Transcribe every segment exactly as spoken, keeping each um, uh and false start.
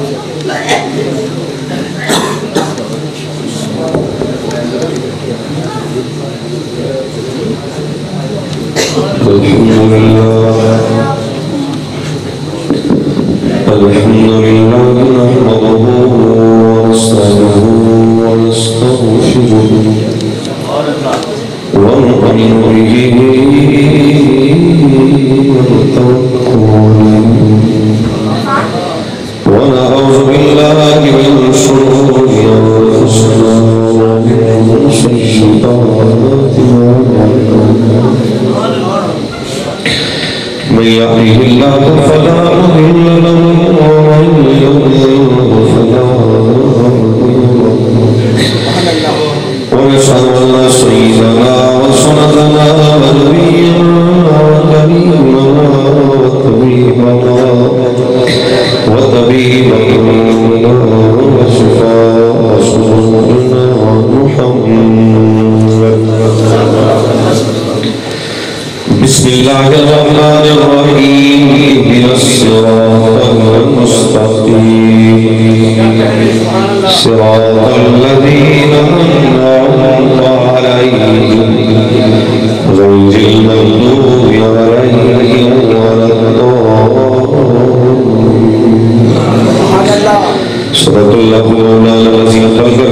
الحمد لله نحمده ونستعينه ونستغفره ونؤمن به ونتوكل عليه ونعوذ بالله من شرور أنفسنا ومن سيئات أعمالنا من يهده الله فلا مضل له ومن يضلل فلا هادي له ونشهد أن لا سيدنا وسندنا ونبينا وكريمنا وطبيبنا وطبيب قلوبنا وشفاء صدورنا محمد. بسم الله الرحمن الرحيم. اهدنا الصراط المستقيم صراط الذين أنعمت عليهم غير المغضوب عليهم ولا الضالين. صدق الله مولانا العظيم.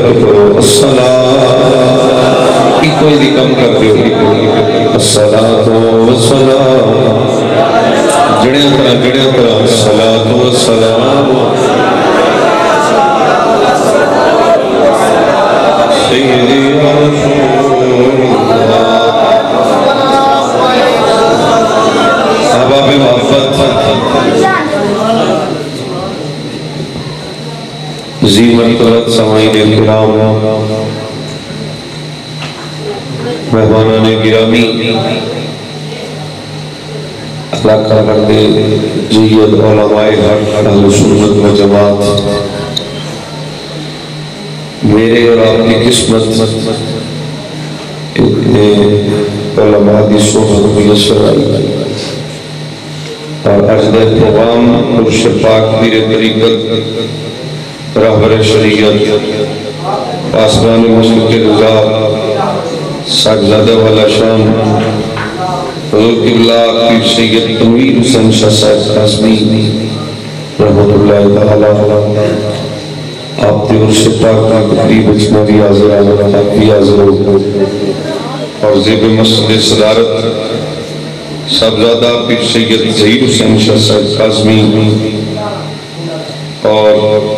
الصلاة کوئی بھی کم کرتے ہو الصلاة والسلام جڑیاں طرح جڑیاں طرح الصلاة والسلام سیدی رسول اللہ احباب محبت ذی مرتبت سمعین کرام مہمانان گرامی اللہ کا کرتے جید علماء حق اہل سنت و جماعت میرے اور آپ کی قسمت اتنے علماء دی صحبت میسر آئی اور اجدہ پیغام مرشد پاک پیر طریقت رہبر شریعت پاسبان مسلک رضا ساکزادہ والا شان حضور قبلہ پیر سید تنویر حسین شاہ صاحب قاسمی رحمت اللہ تعالیٰ آپ دیور سے پاک کبری بچنا بھی حاضر آزر بھی حاضر ہو اور زیب مسجد صدارت صاحبزادہ پیر سید ظہیر حسین شاہ صاحب قاسمی اور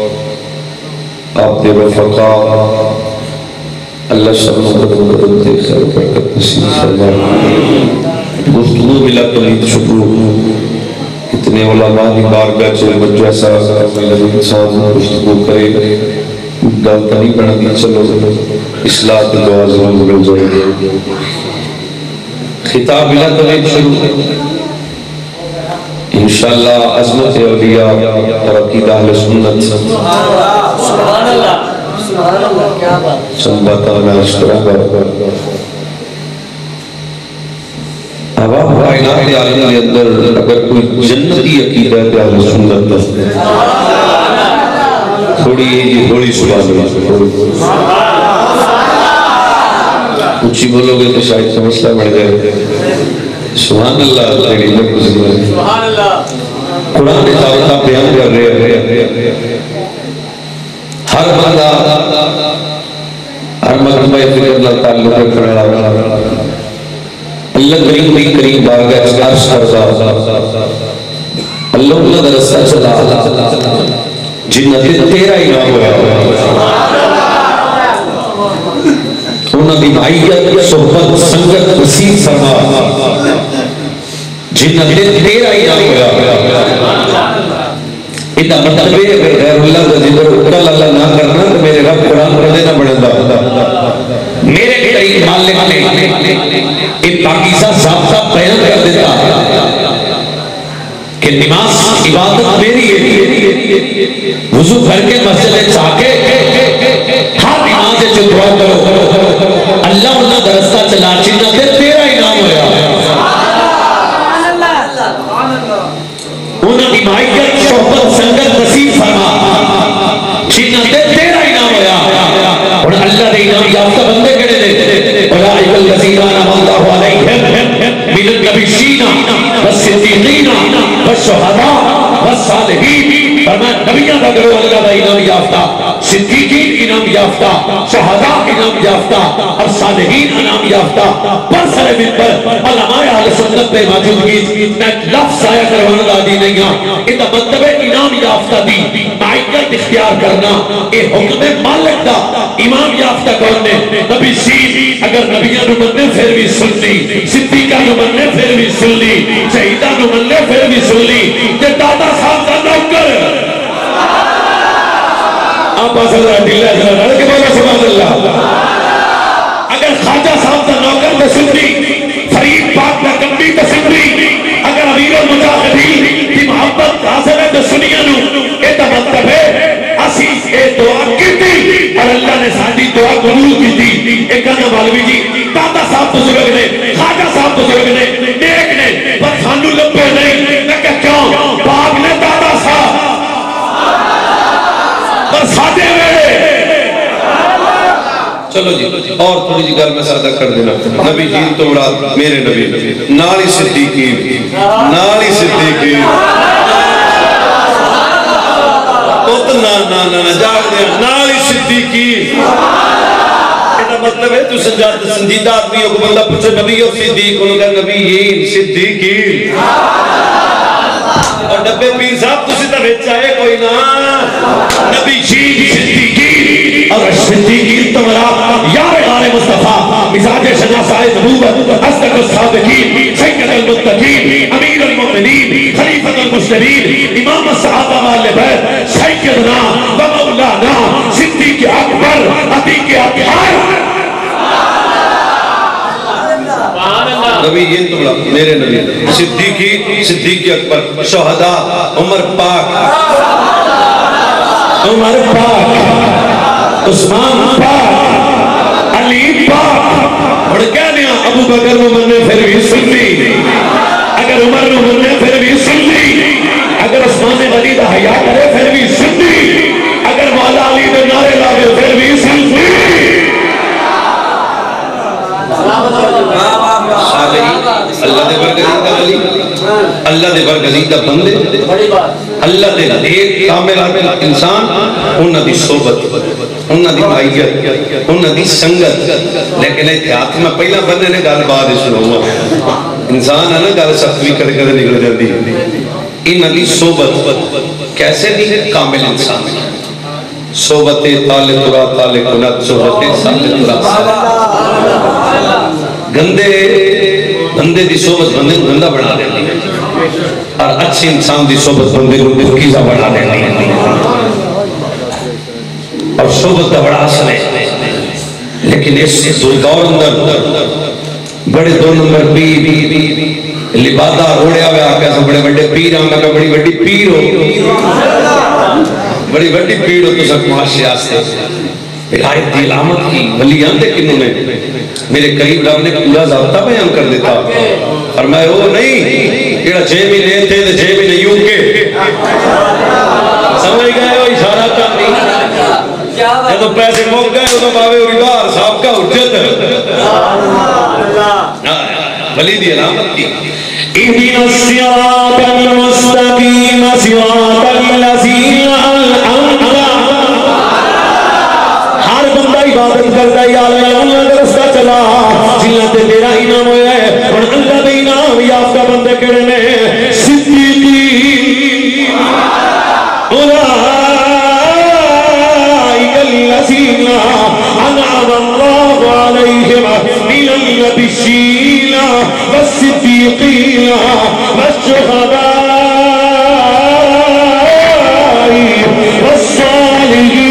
آپ دے وفقہ اللہ سب مقدم مقدم دے خیر برکت نصیب فرمائے. گفتگو ملا تمید شکر اتنے علماء کی بارگاہ چلے بچہ ایسا انسان گفتگو کرے گلتا نہیں پڑھا دی چلو اصلاح دعا ضرور مل جائے گے. خطاب ملا تمید شروع انشاءاللہ عظمت اولیاء اور عقیدہ اہل سنت سبحان اللہ چند باتاں میں عرض کروں گا. اب آپ کائنات عالم کے اندر اگر کوئی جنتی عقیدہ ہے اہل سنت تھوڑی یہ تھوڑی سبحان اللہ اونچی بولو گے تو شاید کا مسئلہ بڑھ جائے. سبحان اللہ سبحان اللہ قرآن دعوتہ بیان کر رہے ہیں. ہر بندہ ہر مرتبہ فکر اللہ تعالیٰ کے کھڑا اللہ کریم بھی کریم بارگاہ عرش کرتا اللہ اللہ کا رستہ چلا جنت تیرا ہی نام ہوا انہوں نے بھائیت صحبت سنگت وسیع فرما جنت تیرا ہی نام ہوا. اتنا مطلب ہے غیر اللہ کا ذکر اکرال اللہ نہ کرنا تو میرے رب قرآن پڑھ دینا پڑھے دا میرے قریب مالک نے ایک پاکیزہ ضابطہ بیان کر دیتا کہ نماز عبادت میری ہے. وضو کر کے مسجد چاہ کے ہر نماز جو دعا کرو اللہ انہاں درستہ چلا چنہ دے تیرا ہی نام ہویا. انہاں کی مائیت صحبت سنگت نصیب فرما تے تیرا انعام ہویا اور اللہ دے انعام یافتہ بندے کہنے دے اولئک الذین انعم اللہ علیہم من النبیین والصدیقین والشہداء والصالحین فرمایا نبیوں کا گروہ اللہ کا انعام یافتہ صدیقین انعام یافتہ شہداء انعام یافتہ اور صالحین انعام یافتہ پر سر منبر علماء اہل سنت پہ موجودگی میں لفظ آیا کروانا دادی نہیں ہاں یہ مطلب انعام یافتہ دی معیت اختیار کرنا یہ حکم مالک دا امام یافتہ کون نے نبی سید اگر نبیان نو مننے پھر بھی سن لی صدیقہ نو مننے پھر بھی سن لی شہیدہ نو مننے پھر بھی سن لی کہ دادا صاحب کا نوکر آپ آسل رہا دلہ ذرا رڑ کے بولا سبحان اللہ اگر خواجہ صاحب کا نوکر تو سن لی فرید پاک کا کمبی تو سن لی اگر امیر المجاہدین کی محبت حاصل ہے تو سنیا نو یہ تو مطلب ہے اسی اے دعا کی تھی اور اللہ نے ساری دعا قبول کی تھی ایک کہنا مولوی جی دادا صاحب بزرگ نے خواجہ صاحب بزرگ نے نیک نے پر خانو لبے نہیں میں کہا کیوں باپ نے دادا صاحب پر سادے ویڑے چلو جی اور تھوڑی جی گل میں سادہ کر دینا نبی جی تو مراد میرے نبی نالی صدیقین نالی صدیقین نا نا نا جاگ دیا نالی صدیقین یہ مطلب ہے تو سنجیدہ آدمی کو بندہ پوچھے نبی اور صدیق انہوں کہا نبیین صدیقین اور ڈبے پیر صاحب تو سیدھا بھیج چاہے کوئی نا نبی جی صدیقین اور صدیقین تو مراد یار غار مصطفیٰ مزاج شناسائے نبوت اصدق الصادقین سید المتقین امیر المؤمنین خلیفۃ المسلمین امام الصحابہ والے بیت سیدنا و مولانا صدیق اکبر عتیق اطہر نبی یہ تو میرے نبی صدیقی صدیق اکبر شہداء عمر پاک عمر پاک عثمان پاک علی پاک اور کہنے ابو بکر نو مننے پھر بھی سن لی اگر عمر نو مننے پھر بھی سن لی اگر عثمان غنی دا حیا کرے پھر بھی سن لی اگر مولا علی دے نعرے لاوے پھر بھی سن لی اللہ دے برگزیدہ ولی اللہ دے برگزیدہ بندے اللہ دے نیک کامل انسان انہاں دی صحبت انہاں دی معیت انہاں دی سنگت لیکن اتحاد میں پہلا بندے نے گل بعد سنو ہوا انسان ہے نا گل سخت بھی کدے کدے نکل جاتی انہاں دی صحبت کیسے نہیں کامل انسان صحبت تال ترا تال کنت صحبت سال ترا گندے بندے دی صحبت بندے کو گندہ بنا دیتی ہے اور اچھے انسان دی صحبت بندے کو دلکیزہ بنا دیتی ہے اور صحبت کا بڑا اصل ہے لیکن اس دو دور اندر بڑے دو نمبر پیر لبادہ روڑیا ہوئے آکے سے بڑے بڑے پیر ہم کا بڑی بڑی پیر ہو بڑی بڑی پیر ہو تو سب معاشی آستے ولایت دی علامت کی ولیان دے کنوں نے میرے قریب رب نے پورا ضابطہ بیان کر دیتا فرمایا وہ نہیں کیڑا چھ مہینے تھے تو چھ مہینے یوں کے سمجھ گئے وہ اشارہ کر نہیں جب تو پیسے موک گئے تو باوے اریدار صاحب کا حجت ولی دی علامت کی اِذِنَ الصِّرَاطَ الْمُسْتَقِيمَ صِرَاطَ الَّذِينَ أَنْعَمْتَ ہر بندہ عبادت کرتا ہے یا اللہ اللہ کا رستہ چلا جنہاں تے تیرا انعام ہویا ہے اور اللہ دے انعام یافتہ بندے کڑے نے صدیقین اولئک الذین انعم اللہ علیہم من النبیین والصدیقین والشہداء والصالحین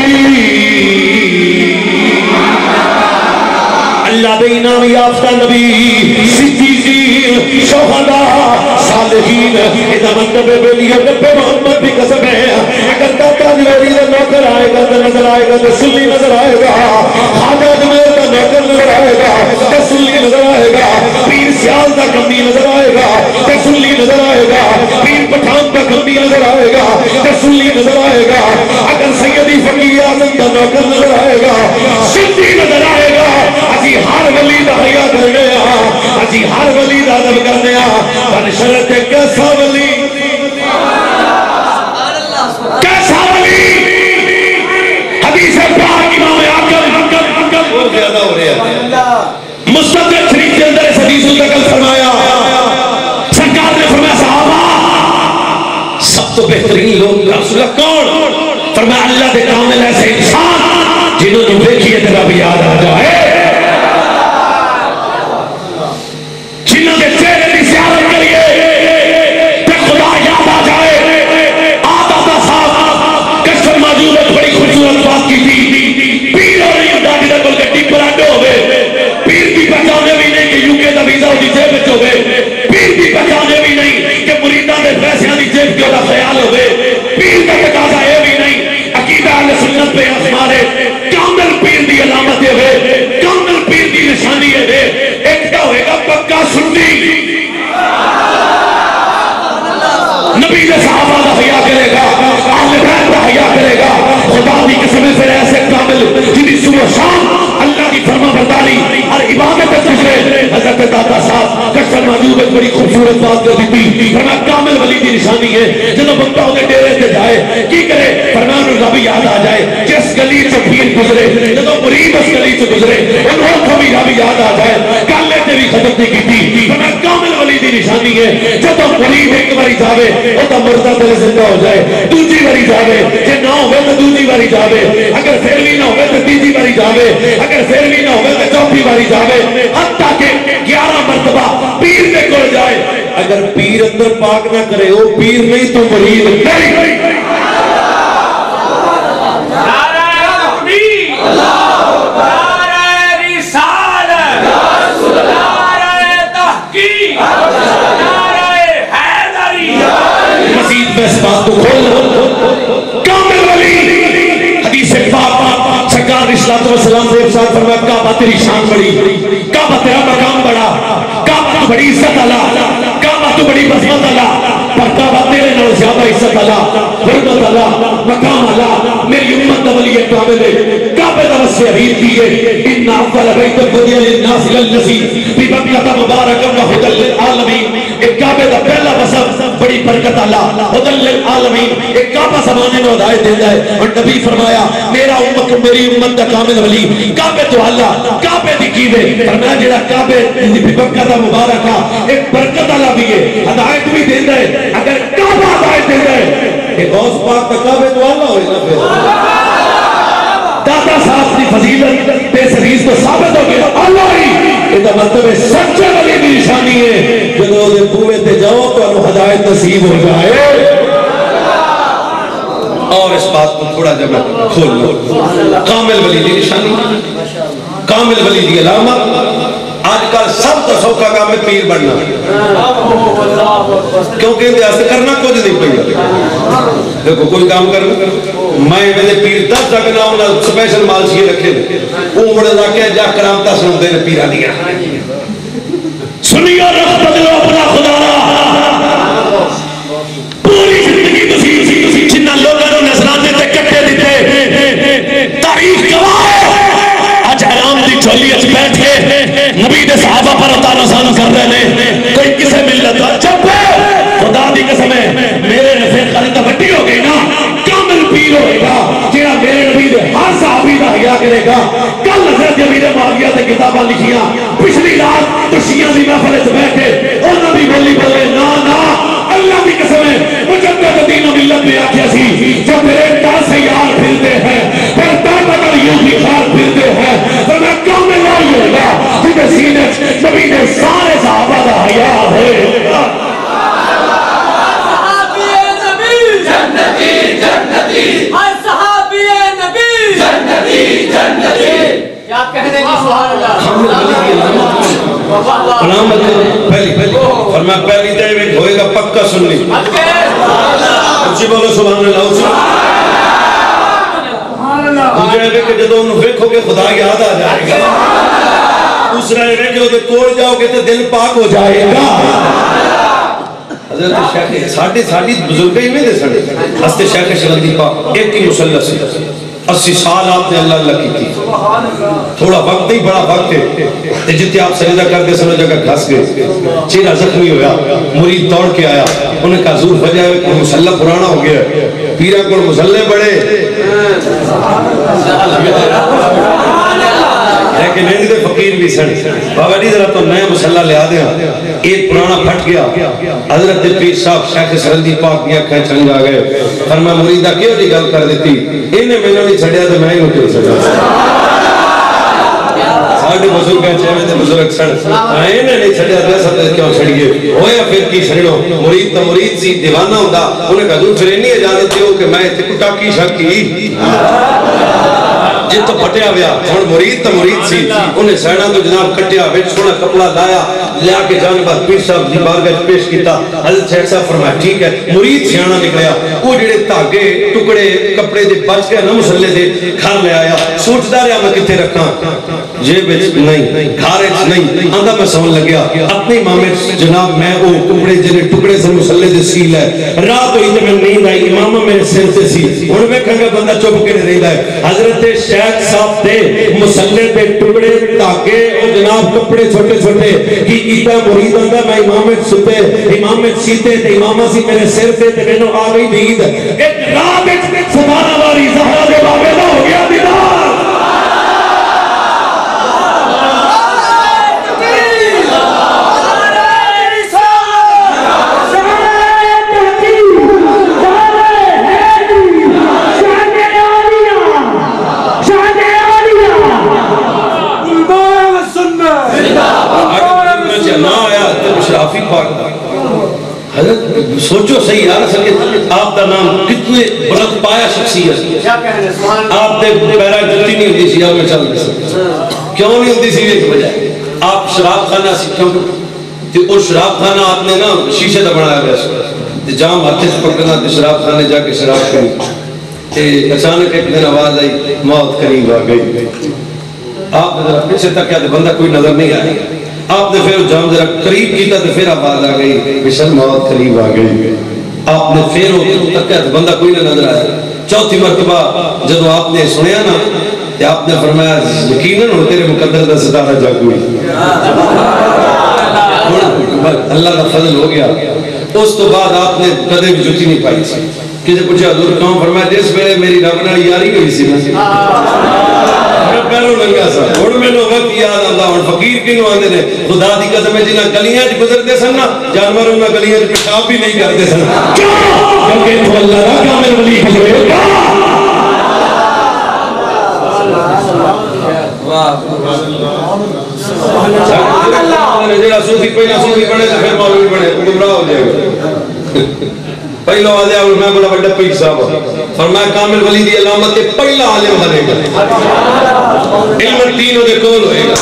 اللہ دے انعام یافتہ نبی صدیقین شہداء صالحین اذا مطلب بیلی نبی محمد بھی قسم ہے اگر داتا دیوری دا نوکر آئے گا تو نظر آئے گا تو سلی نظر آئے گا خواجہ جمیر دا نوکر نظر آئے گا تو سلی نظر آئے گا پیر سیال دا کمی نظر آئے گا تو سلی نظر آئے گا پیر پٹھان دا کمی نظر آئے گا تو سلی نظر آئے گا اگر سیدی علی فقیر اعظم کا نوکر نظر آئے گا، سدھی نظر آئے گا، اسی ہر ولی دا حیا کرنے آ، اسی ہر ولی دا ادب کرنے آ، پر شرط ہے کیسا ولی، کیسا ولی؟ حدیث پاک امام اعظم وہ زیادہ ہو رہے ہیں مستدرک شریف کے اندر اس حدیث کو نقل فرمایا، سرکار نے فرمایا صحابہ سب تو بہترین لوگ رسول اللہ کون؟ فرمایا اللہ دے کامل ایسے انسان جنہوں نے دیکھیے تیرا بھی یاد آ جائے، جنہوں نے چہرے کی زیارت کریے تے خدا یاد آ جائے۔ آتا تھا صاحب کشف موجود ایک بڑی خوبصورت بات کی تھی، پیر اور نہیں دادی دا کول گڈی پراڈو ہوئے، پیر کی پہچانے بھی نہیں کہ یوکے دا ویزا ہوتی جیب وچ ہوئے، پیر کی پہچانے بھی نہیں کہ مریداں دے پیسے دی جیب کے دا خیال ہوئے، پیر کا تقاضا یہ بھی نہیں عقیدہ اہل سنت پہ ہمارے کامل پیر دی علامت ہے، کامل پیر دی نشانی ہے، ایک کا ہوئے گا پکا سنی، نبی دے صحابہ دا حیا کرے گا، اہل بیت دا حیا کرے گا، خدا دی قسم سے ایسے کامل جنہی صبح شام اللہ کی فرما برداری اور عبادت گزرے۔ حضرت داتا صاحب کشف موجود ایک بڑی خوبصورت بات کر دیتی، فرمایا کامل ولی دی نشانی ہے جب بندہ ہوتے ڈیرے سے جائے کی کرے، فرمایا انہوں رب یاد آ جائے، جس گلی سے پیر گزرے جب مرید اس گلی سے گزرے انہوں کو بھی رب یاد آ جائے، کالے سے بھی ختم نہیں کی تھی، فرمایا کامل ولی دی نشانی ہے جب مرید ایک باری جاوے وہ تو مردہ دل زندہ ہو جائے، دوسری باری جاوے کہ نہ ہوئے تو دوسری باری جاوے، اگر پھر بھی نہ ہوئے تو تیسری باری جاوے، اگر پھر بھی نہ ہوئے تو چوتھی باری جاوے، حتیٰ کہ گیارہ مرتبہ پیر دے کول جائے۔ اگر پیر اندر پاک نہ کرے وہ پیر نہیں تو مرید نہیں۔ مزید میں اس بات کو کھول کامل ولی حدیث پاک سرکار اسلام و سلام سے ارشاد فرمایا کعبہ تیری شان بڑی، کعبہ تیرا مقام بڑا، کعبہ تو بڑی عزت اللہ، کعبہ تو بڑی عظمت اللہ، پر کعبہ تیرے نال زیادہ عزت اللہ، حرمت اللہ، مقام اللہ، میری امت دا ولی کامل ہے، کعبہ دا وصف حدیث دی ہے ان اول بیت بنی للناس للذی ببکۃ مبارکا وہدی للعالمین، ایک کعبہ دا پہلا وصف بڑی برکت اللہ، ہدی للعالمین، ایک کعبہ زمانے میں ہدایت دیتا ہے، اور نبی فرمایا میرا امت میری امت دا کامل ولی کعبہ تو اللہ، کعبہ دی کیوے فرمایا جڑا کعبہ دی ببکۃ مبارکا ایک برکت اللہ بھی ہے، ہدایت بھی دیتا ہے، اگر کعبہ ہدایت دیتا ہے کہ غوث پاک دا کعبہ تو اللہ ہوئے نا پھر داتا صاحب کی فضیلت اس حدیث کو ثابت ہو گیا اللہ ہی یہ مطلب سچے ولی کی نشانی ہے جب وہ بوئے تے جاؤ تو انہوں ہدایت نصیب ہو جائے۔ اور اس بات کو تھوڑا جب میں کھول لوں کامل ولی کی نشانی، کامل ولی کی علامت، آج کل سب تو سوکھا کام ہے پیر بننا، کیونکہ اندھے کرنا کچھ نہیں پڑیا، دیکھو کوئی کام کرنا میں میرے پیر دس جگنا انہوں سپیشل مالشی رکھے وہ مڑے لاکے جا کرامتا سنو دے نے پیرا دیا سنیا رخ بدلو اپنا خدا را پوری زندگی بسی جنہ لوگوں نے نظرانے تے کٹے دیتے تاریخ گواہ آج حرام دی چولی اچ بیٹھ کے نبی دے صحابہ پر اتانا سان کر رہے نے کوئی کسے مل جاتا چپ خدا دی قسم ہے میرے نفیر خالی وڈی ہو گئی نا کامل پیر ہوئے گا جیڑا میرے نبی دے ہر صحابی دا حیا کرے گا۔ کل حضرت امیر معاویہ تے کتاباں لکھیاں پچھلی رات تو شیعہ دی محفل وچ بیٹھے انہاں دی بولی بولے نا نا اللہ دی قسم ہے مجدد دین و ملت میں آکھیا سی جو میرے در سے یار پھرتے ہیں پھر در بدر یوں بھی خار پھرتے ہیں تو میں کامل آئی ہوگا جنہیں سینے نبی نے سارے صحابہ دا حیا ہے۔ ہر صحابی نبی جنتی جنتی کیا کہنے کی سبحان اللہ علامت پہلی پہلی فرمایا پہلی دعوت ہوئے گا پکا سننی اچھی بولو سبحان اللہ دوسرا ہے کہ جدو انہوں دیکھو کہ خدا یاد آ جائے گا، دوسرا ہے کہ وہ کوڑ جاؤ گے تو دل پاک ہو جائے گا۔ حضرت شیخ ساڑھے ساڑھی بزرگی میں دے سڑے ہستے شیخ شرندی پاک ایک کی مسلح سے اسی سال آپ نے اللہ اللہ کی تھی. تھوڑا وقت نہیں بڑا وقت ہے. جتنے آپ سجدہ کرتے سنو جگہ گھس گئے, چہرہ زخمی ہویا, مرید دوڑ کے آیا, انہوں نے کہا حضور وجہ ہے کہ مسلح پرانا ہو گیا, پیرا کو مسلح بڑے لیکن نہیں دے فقیر بھی سن. بابا جی ذرا تو نیا مسلح لیا دیا, ایک پرانا پھٹ گیا. حضرت پیر صاحب شیخ سرندی پاک دیا کھائیں چنگ آ گئے. فرمایا مریدہ کیوں جی گل کر دیتی, انہیں میں نے نہیں چھڑیا تو میں ہی نہیں کیوں چھڑیا. ساڑھے بزرگ ہیں چاہے میں بزرگ سن, انہیں نہیں چھڑیا تو ایسا کیوں چھڑیے ہویا پھر کی چھڑو. مرید تا مرید سی دیوانہ ہوندہ, انہیں کہا دور پھر انہیں اجازت دیو کہ میں اتنے کٹا کی شکی جی تو پٹیا گیا. اور مرید تا مرید سی, انہیں سینہ تو جناب کٹیا ویٹ سونا کپڑا لایا, لیا کے جانے بعد پیر صاحب دی بارگاہ پیش کیتا. حضرت شیخ صاحب فرمایا ٹھیک ہے. مرید سیانہ نکلیا, وہ جڑے تاگے ٹکڑے کپڑے دے بچ گئے نا مسلے دے گھر لے آیا. سوچدا رہا میں کتے رکھاں, جیب وچ نہیں, گھر وچ نہیں, آندا میں سون لگیا اپنے امام جناب میں وہ کپڑے جڑے ٹکڑے سے مسلے دے سیل ہے. رات ہوئی تے میں نیند آئی, امام میرے سر تے سی, ہن میں کہا بندہ چپ کے رہندا ہے. حضرت شیخ صاحب دے مسلے دے ٹکڑے تاکے اور جناب کپڑے چھوٹے چھوٹے کی کیتا. مرید آندا میں امام ستے امام سیتے تے امامہ سی میرے سر تے تے مینوں آ گئی نیند. ایک رات وچ سبحان اللہ زہرا دے بابے دا ہو گیا دیدار. شرافی پاک حضرت سوچو صحیح یار, آپ کا نام کتنے بلند پایا شخصیت. آپ نے پیرا جلتی نہیں ہوتی سی, آپ میں چل رہے کیوں نہیں ہوتی سی, ایک وجہ آپ شراب خانہ سکھوں اور شراب خانہ آپ نے نا شیشے دا بنایا گیا, جام ہاتھے سے پکڑنا تو شراب خانے جا کے شراب کری. اچانک ایک دن آواز آئی موت قریب آ گئی. آپ نے پیچھے تک کیا بندہ کوئی نظر نہیں آئی. آپ نے پھر جام ذرا قریب کیتا تو پھر آواز آ گئی بشر موت قریب آ گئی. آپ نے پھر تک کیا بندہ کوئی نہ نظر آیا. چوتھی مرتبہ جب آپ نے سنیا نا کہ آپ نے فرمایا یقیناً ہو تیرے مقدر دا ستارہ جاگوئی. اللہ کا فضل ہو گیا. اس تو بعد آپ نے کدے بھی جوتی نہیں پائی سی. کسی پوچھا حضور کہوں, فرمایا جس ویلے میری رب نال یاری ہوئی سی نا پہلو لنگا سا, اور میں نے وقت یاد آتا ہوں فقیر کیوں آنے نے خدا دی قسم ہے جنہاں گلیاں چ گزرتے سن نا جانور انہاں گلیاں چ پیشاب بھی نہیں کرتے سن. کیوں؟ کیونکہ تو اللہ کا کامل ولی ہے. جڑا صوفی پہلا صوفی بنے تو پھر مولوی بنے گمراہ ہو جائے گا. پہلا عالم میں بڑا بڑا پیر صاحب فرمایا کامل ولی دی علامت کے پہلا عالم بنے گا, علم دین دے کول ہوئے گا.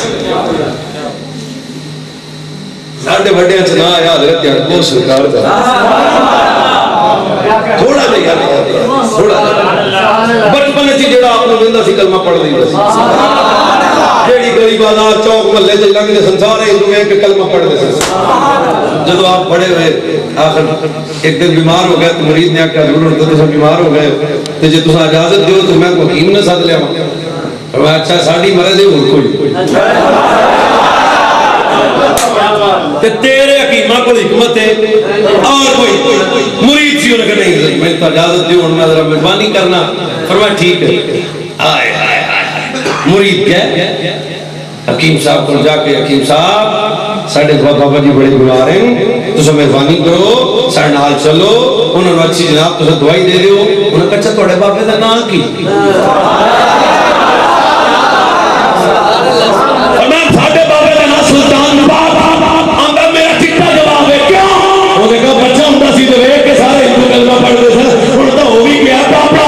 ساڈے بڑے چنا آیا حضرت یعقوب سرکار دا تھوڑا جہا یاد تھوڑا بچپن وچ جڑا آپ نوں ویندا سی کلمہ پڑھ لیندا سی, جیڑی گلی بازار چوک محلے تے لنگدے سن سارے ہندو ایک کلمہ پڑھدے سن. جدو آپ بڑے ہوئے آخر ایک دن بیمار ہو گئے تو مرید نے آکھا حضور تو تساں بیمار ہو گئے تے جے تساں اجازت دیو تو میں کو حکیم نہ سد لیاواں. فرمایا اچھا ساڈی مرض ہے ہور کوئی تے تیرے حکیماں کو حکمت ہے اور کوئی مرید سی انہوں نے کہا نہیں میں تو اجازت دیو میں ذرا مہربانی کرنا. فرمایا ٹھیک ہے. آئے آئے مرید گئے حکیم صاحب کو جا کے حکیم صاحب ساڑھے بابا جی بڑے بیمار ہیں تو مہربانی کرو ساڑھے نال چلو, انہوں نے اچھی جناب تو دوائی دے دیو. انہوں نے کہا اچھا تھوڑے بابے دا نام کی ساڑھے بابے دا نام سلطان نباب. آنگا میرا چکا جواب ہے کیوں؟ انہوں نے کہا بچہ ہوں سی تو ایک کے سارے ہندو کلمہ پڑھ دے سن, انہوں تو ہو بھی گیا پاپا.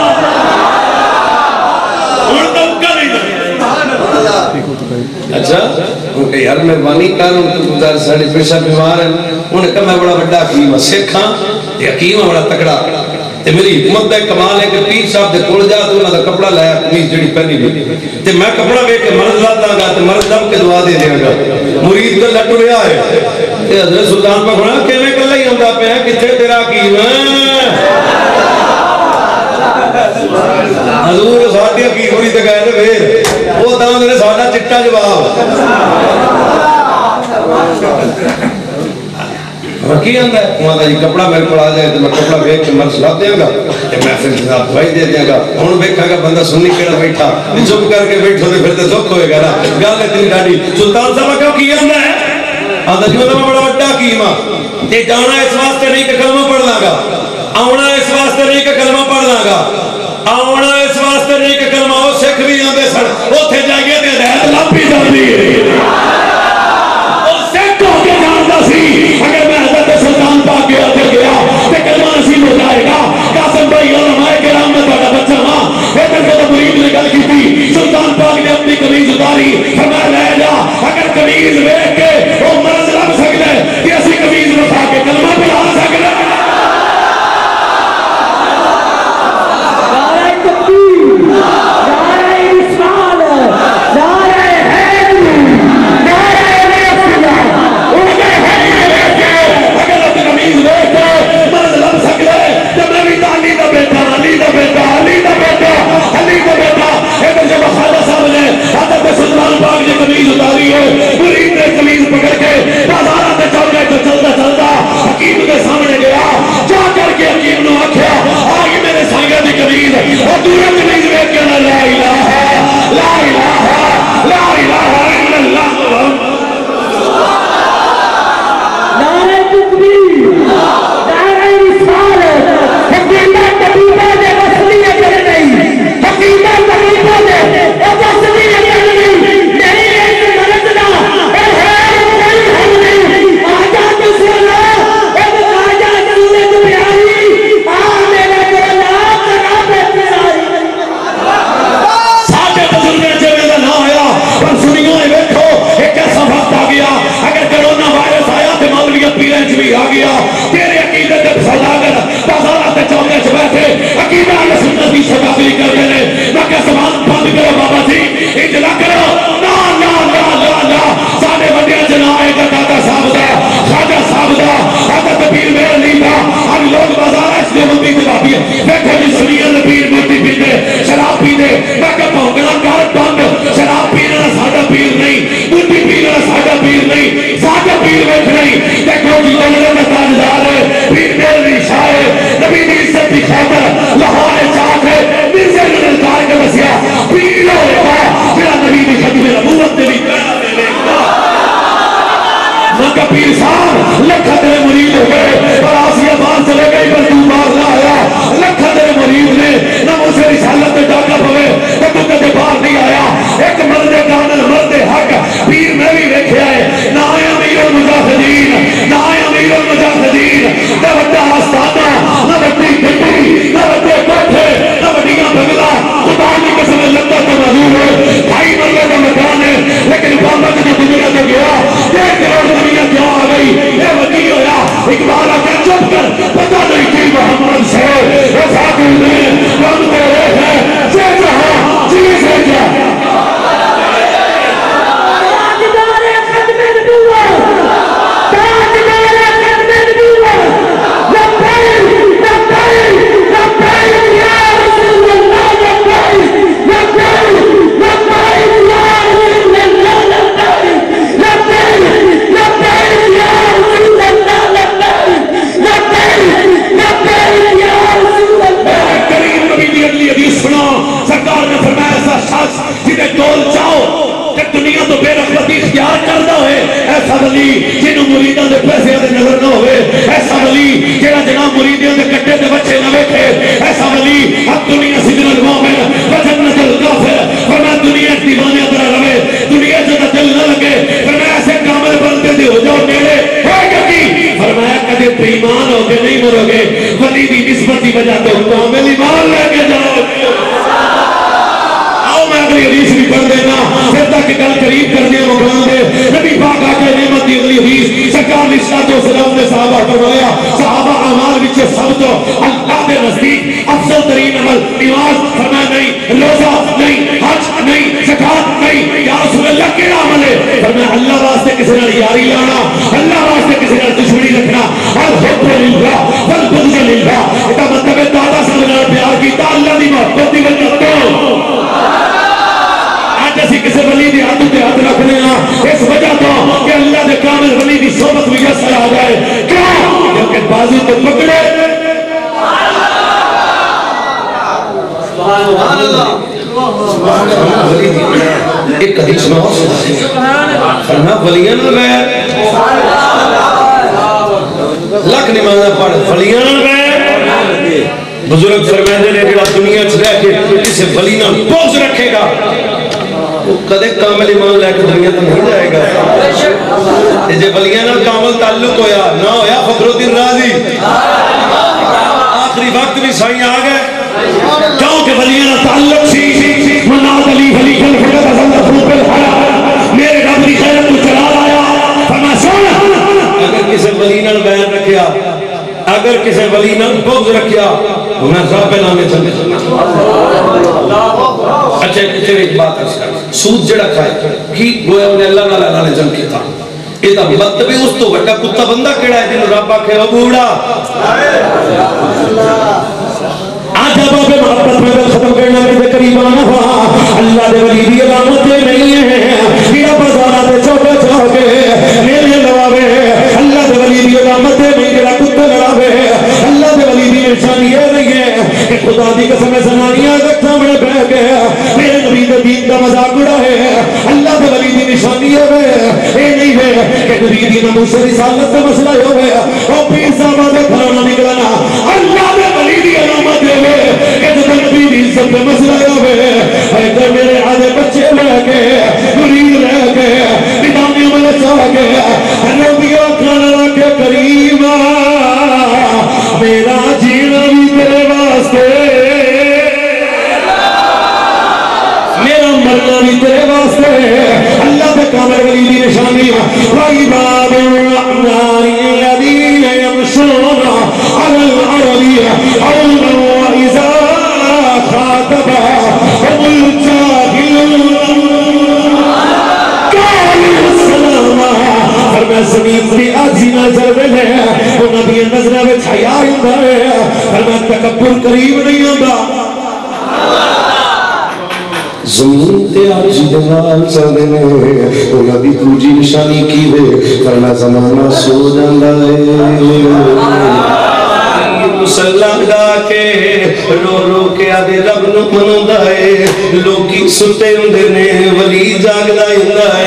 اچھا انہوں نے یار مہربانی کر انہوں ساڑھے پیشہ بیمار ہیں. انہوں نے کہا میں بڑا بڑا حکیم سکھ ہاں, حکیم بڑا تکڑا, تے میری حکمت دا کمال ہے کہ پیر صاحب دے کول جا تو انہاں دا کپڑا لایا قمیض جڑی پہنی ہوئی تے میں کپڑا ویکھ کے مرض لا داں گا تے مرض دم کے دعا دے دیاں گا. مرید دا لٹ رہا ہے تے حضرت سلطان پاک فرمایا کیویں کلا ہی ہوندا پیا کتھے تیرا حکیم ہے. حضور ساتھی کی ہوئی تے گئے تے پھر وہ تاں نے ساڈا چٹا جواب کی آندا ہے ماتا جی کپڑا میرے کو آ جائے تو میں کپڑا دیکھ کے مر سلا دیا گا کہ میں پھر جناب دوائی دے دیا گا ہوں دیکھا گا بندہ سنی کیڑا بیٹھا چپ کر کے بیٹھو تو پھر تو دکھ ہوئے گا نا گل اتنی ڈاڈی سلطان صاحب کیوں کی آندا ہے آندا جی میں بڑا بڑا حکیم ہاں تے جانا اس واسطے نہیں کہ کلمہ پڑھ لاں گا آونا اس واسطے نہیں کہ کلمہ پڑھ لاں گا آونا اس واسطے نہیں کہ کلمہ وہ سکھ بھی آندے سن اوتھے جائیے تے ہدایت لب بھی جاندی ہے او سکھ ہو کے جاندا سی اگر میں حضرت سلطان پاک کے آتے گیا تے کلمہ نصیب ہو جائے گا قاسم بھائی علماء کرام میں تہاڈا بچہ ہاں ایک دفعہ مرید نے گل کی سلطان پاک نے اپنی قمیض اتاری فرمایا لے جا اگر قمیض دیکھ کے وہ مرض لگ سکتا ہے کہ اسی قمیض اٹھا کے کلمہ پڑھا سکتے ہیں اللہ دی محبت دی وجہ تو اسی کسی ولی دی ہاتھ تے ہاتھ رکھنے ہاں اس وجہ تو کہ اللہ دے کامل ولی دی صحبت میسر آ جائے. کیوں؟ کیونکہ بازو تو پکڑے. سبحان اللہ ایک حدیث میں اور فرمایا ولیاں نال غیر لکھ نمازاں پڑھ ولیاں نال غیر. بزرگ فرماتے ہیں جڑا دنیا چ رہ کے کسی ولی نال بغض رکھے گا وہ کدے کامل ایمان لے کے دنیا تو نہیں جائے گا. جے ولیاں نال کامل تعلق ہویا نہ ہویا فخر الدین رازی آخری وقت بھی سائیں آ گئے کیونکہ ولیاں نال تعلق سی. مناد علی ولی کل فقط حسن رسول الحرام میرے رب دی خیرت کو چلا لایا. فرمایا سن اگر کسی ولی نال بیان رکھیا اگر کسی ولی نال بغض رکھیا میں سب پہ نامے چلے. اچھا تیرے ایک بات عرض کر سود جڑا کھائے کی گویا انہیں اللہ نال نال جنگ کے تھا. یہ تو مت بھی اس تو بڑا کتا بندہ کیڑا ہے جنہوں رب آکھے او بوڑا آج اب آپ محبت میں ختم کرنا کے قریب آنا ہوا. اللہ دے ولی دی علامتیں نہیں ہیں یہ بازارہ دے چوکے چوکے میلے لواوے. اللہ دے ولی دی علامتیں نہیں جڑا کتے لڑاوے. اللہ دے ولی دی نشانی یہ نہیں ہے کہ خدا دی قسم زنانیاں رکھتا بڑے بہ گئے میرے نبی دے دین کا مذاق اڑائے. اللہ دے ولی دی نشانی یہ نہیں ہے کہ نبی دی ناموس رسالت کا مسئلہ یہ ہے او پیر صاحب دے گھرانا نکلنا. اللہ دے ولی دی علامت ہے کہ جو نبی دی عزت کا مسئلہ یہ ہے اگر میرے آدھے بچے لے کے مرید لے کے نظامیوں میں چاہ کے نبیوں کھانا کے قریب میرا جینا بھی تیرے واسطے میرا مرنا بھی تیرے واسطے. اللہ دے کامل ولی دی نشانی وَعِبَادُ الرَّحْمَنِ الَّذِينَ يَمْشُونَ عَلَى الْأَرْضِ هَوْنًا وَإِذَا خَاطَبَهُمُ الْجَاهِلُونَ قَالُوا سَلَامًا. فرمایا زمین دی عاجزی نال چلدے نے انہاں دی نظراں وچ حیا ہوندا ہے. فرمایا تکبر قریب نہیں ہوندا. زمین تے عاجزی دے نال چلدے نے انہاں دی دوجی نشانی کی ہے فرمایا زمانہ سو جاندا ہے. مسلح دا کے رو رو کے آدھے رب نو منوندا ہے. لوکی ستے ہوندے نے ولی جاگدا ہوندا ہے.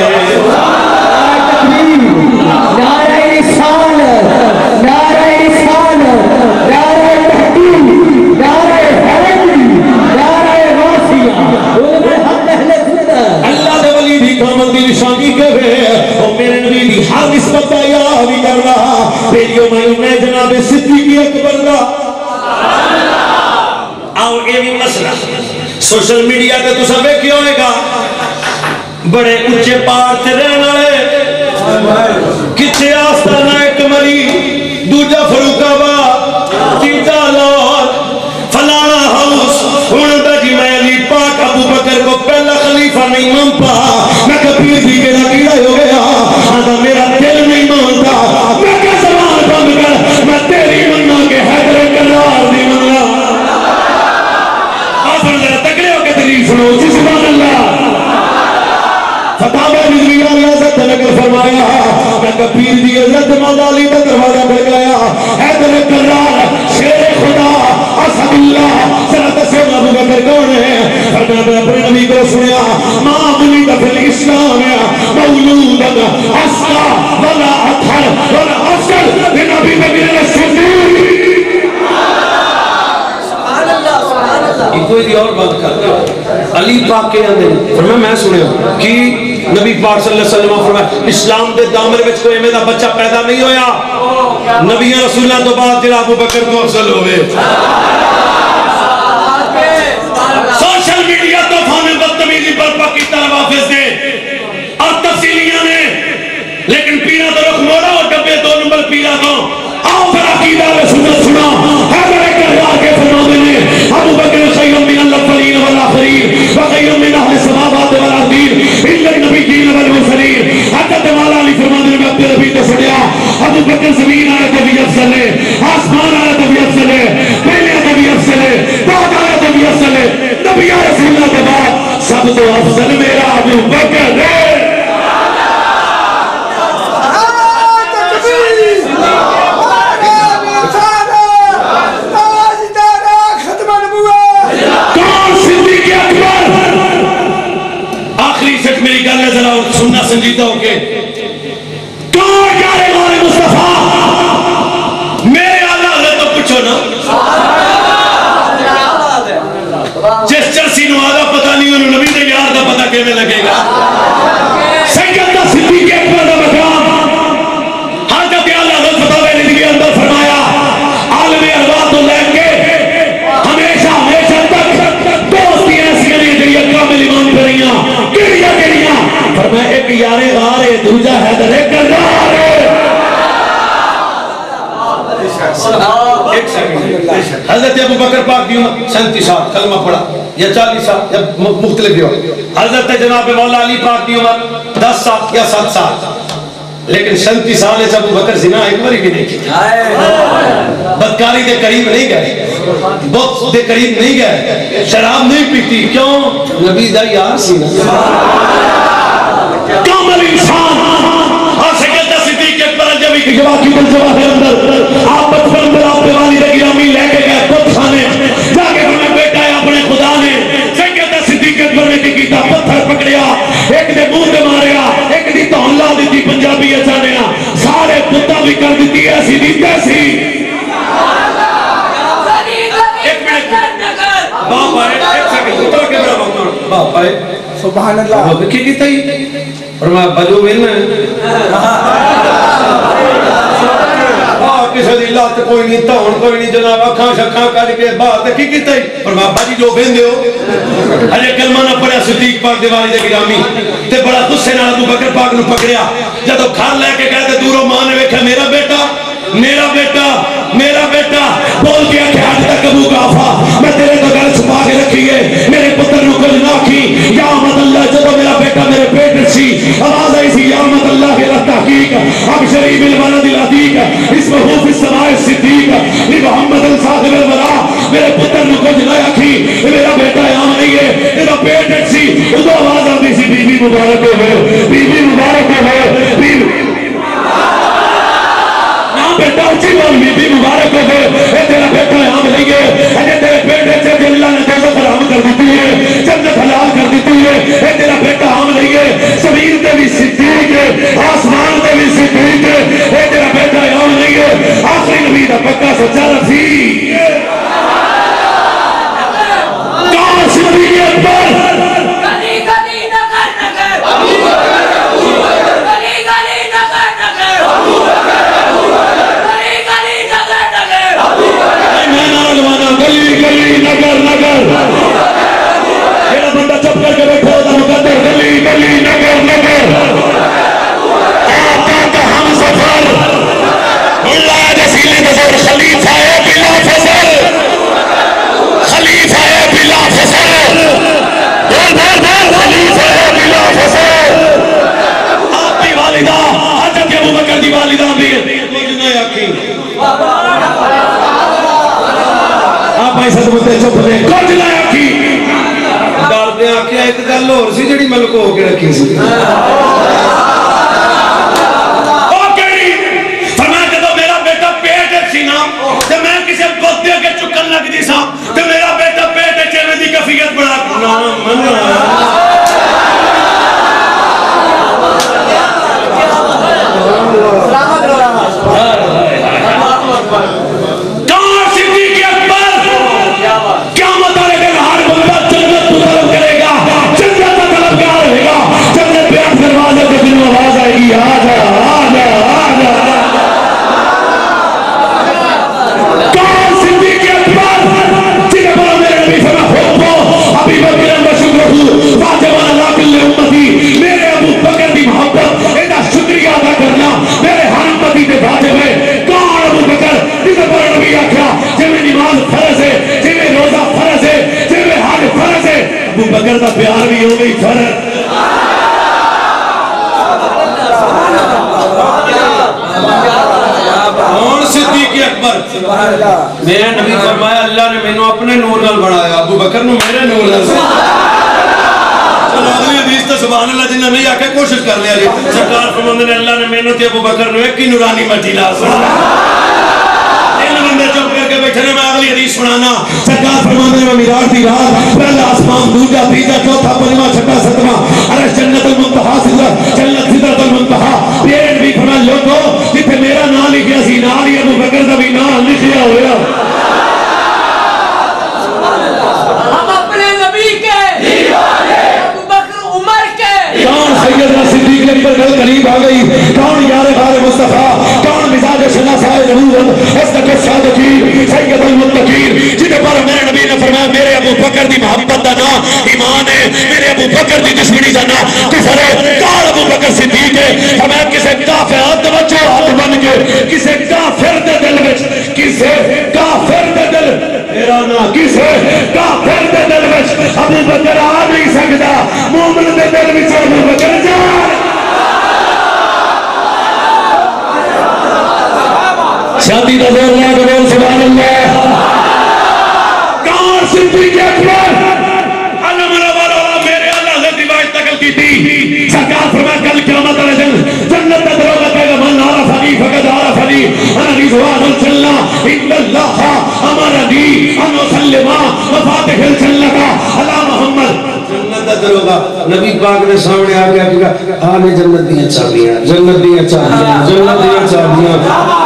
نعرہ رسالت نعرہ رسالت نعرہ تحقیق نعرہ حیدری نعرہ غوثیہ اللہ دے ولی دی کامل دی نشانی کہے اور میرے نبی دی ہر نسبت دا یاد بھی کر رہا تیریو میں جناب صدیقی اکبر دا. آؤ یہ بھی مسئلہ سوشل میڈیا تے تو سب ایک ہوئے گا بڑے اچھے پار تے رہنا ہے کچھے آستانہ ایک مری دوجہ فروکابا تیجا لور فلانا ہاؤس ہوندہ جی میں علی پاک ابو بکر کو پہلا خلیفہ نہیں مانتا میں کبیر دی کے لگیڑا ہو گیا آدھا میرا دل نہیں مانتا میں کہ زمان بند کر میں تیری مننا کے حیدر کرار دی مننا. آپ ذرا تکڑے ہو کے دلیل سنو جی سبحان اللہ. فتاوہ نظری ریاضت نگر فرمایا میں کبیر دی عزت مولا علی کا دروازہ پڑ گیا حیدر کرار شیر خدا اسد اللہ سنت سیدنا ابو بکر کون ہے. فرمایا میں اپنے نبی کو سنیا ماں ملی دفل اسلام مولودا اسقا ولا اطہر ولا افضل من ابی بکر الصدیق. کوئی دی اور بات کرتا علی پاک کے اندر فرمایا میں سنیا کہ نبی پاک صلی اللہ علیہ وسلم فرمایا اسلام دے دامن وچ کوئی ایویں دا بچہ پیدا نہیں ہویا نبی رسول اللہ تو بعد جڑا ابو بکر تو افضل ہوئے. سوشل میڈیا تو فانے بدتمیزی برپا کی طرف حافظ نے اور تفصیلیاں نے لیکن پیرا تو رخ موڑا اور ڈبے دو نمبر پیرا تو آؤ پھر عقیدہ رسولت سنا حیدر کرار کے فرمانے نے ابو بکر خیر من الاولین والآخرین وخیر من اہل السماوات والارضین الا النبیین والمرسلین. حضرت مولا علی فرمانے میں اپنے نبی تے سڑیا ابو بکر زمین آیا تو بھی افضل ہے آسمان آیا تو بھی افضل ہے پہلے تو بھی ابو بکر میری گل ہے ذرا سننا سنجیدہ ہو کے کون یار غار مصطفیٰ میرے آلہ حضرت تو پوچھو نا جس چرسی نو آدھا پتہ نہیں انہوں نبی دے یار دا پتہ کیویں لگے گا سیدنا صدیق اکبر دا مقام حضرت اعلی حضرت فتاوی رضوی اندر فرمایا عالم ارواح تو لے کے ہمیشہ ہمیشہ تک دوستی ایسی نہیں جڑی کامل ایمان پہ رہیاں کیڑیاں کیڑیاں فرمایا ایک یار غار ہے دوجا حیدر ہے کرار ہے حضرت ابو بکر پاک دیوں سینتیس سال کلمہ پڑھا یا چالیس سال یا مختلف دیوں حضرت جناب مولا علی پاک دیوں دس سال یا سات سال لیکن سینتیس سال ہے ابو بکر زنا ایک باری بھی نہیں کی بدکاری دے قریب نہیں گئے بہت دے قریب نہیں گئے شراب نہیں پیتی کیوں نبی دا یار سی کامل انسان اور سیدنا صدیق اکبر جب ایک جواکی بل جواہر اندر آپ بچپن اندر آپ پہ والد گرامی لے کے گئے خود خانے جا کے ہمیں بیٹا ہے اپنے خدا نے سیدنا صدیق اکبر نے کیتا پتھر پکڑیا ایک دے منہ تے ماریا ایک دی تون لا دیتی پنجابی اچانیا سارے پتا بھی کر دیتی ایسی دیتے سی ایک منٹ باپ آئے ایک سیکنڈ اتر کے میرا باپ باپ آئے سبحان اللہ وہ کی کیتا ہی اور میں بجو میں کسی دی لات کوئی نہیں تاؤن کوئی نہیں جناب اکھاں شکھاں کر کے بات کی کیتا ہی اور میں باجی جو بہن دیو ہجے کلمہ نہ پڑھیا صدیق پاک دے والد گرامی تے بڑا غصے نال ابو بکر پاک نو پکڑیا جدوں گھر لے کے گئے تے دوروں ماں نے ویکھیا میرا بیٹا میرا بیٹا میرا بیٹا بول دیا کہ آج تک ابو غافا میں تیرے تو گھر چھپا کے رکھی ہے میرے پتر نو کچھ نہ کی یا احمد اللہ جدو میرا بیٹا میرے پیٹ سی آواز آئی سی یا احمد اللہ کے تحقیق اب شریف الولد العتیق اسمہ فی السماء الصدیق لی محمد الصادق الورا میرے پتر نو کچھ نہ کی میرا بیٹا یہاں نہیں ہے میرا پیٹ سی ادو آواز آتی سی بی بی مبارک ہوئے بی بی مبارک ہوئے بی بی بیٹا اچھی بول بی بی مبارک ہو گئے اے تیرا بیٹا یہاں ملیں گے اے تیرے بیٹے سے اللہ نے جنت حرام کر دیتی ہے جنت حلال کر دیتی ہے اے تیرا بیٹا یہاں ملیں گے زمین تے بھی صدیق ہے آسمان تے بھی صدیق ہے اے تیرا بیٹا یہاں ملیں گے آخری نبی دا پکا سچا رفیع کون صدیق اکبر گلی گلی نگر نگر ابو بکر ابو بکر گلی گلی نگر نگر ابو بکر گلی گلی نگر نگر میرا بندہ چپ کر کے بیٹھو ہوتا مقدر گلی گلی نگر نگر آقا کا ہم سفر اللہ رسیل نظر خلیفہ ہے بلا فصل خلیفہ ہے بلا فصل بول بول بول خلیفہ ہے بلا فصل آپ کی والدہ حضرت ابو بکر دی والدہ بھی کچھ نہیں آکی آپ ایسا سمجھتے چپ لیں کچھ نہ آکی ڈال دیں آکیا ایک گل اور سی جڑی میں لکو ہو کے رکھی سی اوکے فرمایا کہ میرا بیٹا پیٹ سی نا تو میں کسی بہت دے کے چکن لگ دی سا تو میرا بیٹا پیٹ چیمے دی کفیت بڑا نام من بکر دا پیار بھی ہو گئی فرق کون صدیق اکبر میرے نبی فرمایا اللہ نے میں نے اپنے نور نال بڑھایا ابو بکر نو میرے نور نال چلو اگلی حدیث تے سبحان اللہ جنہیں نہیں آکے کوشش کر لیا جی سرکار فرماندے نے اللہ نے محنت ابو بکر نے ایک ہی نورانی مٹی لا تین بندے چپ کر کے بیٹھے نے میں اگلی حدیث سنانا سرکار فرماندے نے میراج دی رات پہلا آسمان دوجا تیجا چوتھا پنجواں چھٹا ستواں عرش جنت المنتہا سدرت جنت سدرت المنتہا پیرنٹ بھی فرمان لوگو جتھے میرا نام لکھیا سی نال ہی ابو بکر دا بھی نام لکھیا ہوا سیدنا صدیق اکبر گل قریب آ گئی کون یار غار مصطفیٰ کون مزاج شناسائے نبوت اصدق الصادقین سید المتقین جنہیں پر میرے نبی نے فرمایا میرے ابو بکر دی محبت دا نا ایمان ہے میرے ابو بکر دی دشمنی دا نا کفر ہے کال ابو بکر صدیق ہے فرمایا کسے کافر ہاتھ بچو ہاتھ بن کے کسے کافر دے دل وچ کسے کافر دے دل میرا نا کسے کافر دے دل وچ ابو بکر آ نہیں سکتا مومن دے دل وچ ابو بکر شادی کا زور لے کے بول سبحان اللہ کون صدیق اکبر اللہ میرا والا میرے اللہ سے دیوائش نقل کی تھی سرکار فرمایا کل قیامت والے دن جنت کا دروازہ کہے گا من عرفنی فقد عرفنی انا رضوان الجنہ ان اللہ امرنی ان اسلم مفاتح الجنہ علی محمد جنت دا دروگا نبی پاک نے سامنے آ گیا کہ آنے جنت دیاں چابیاں جنت دیاں چابیاں جنت دیاں چابیاں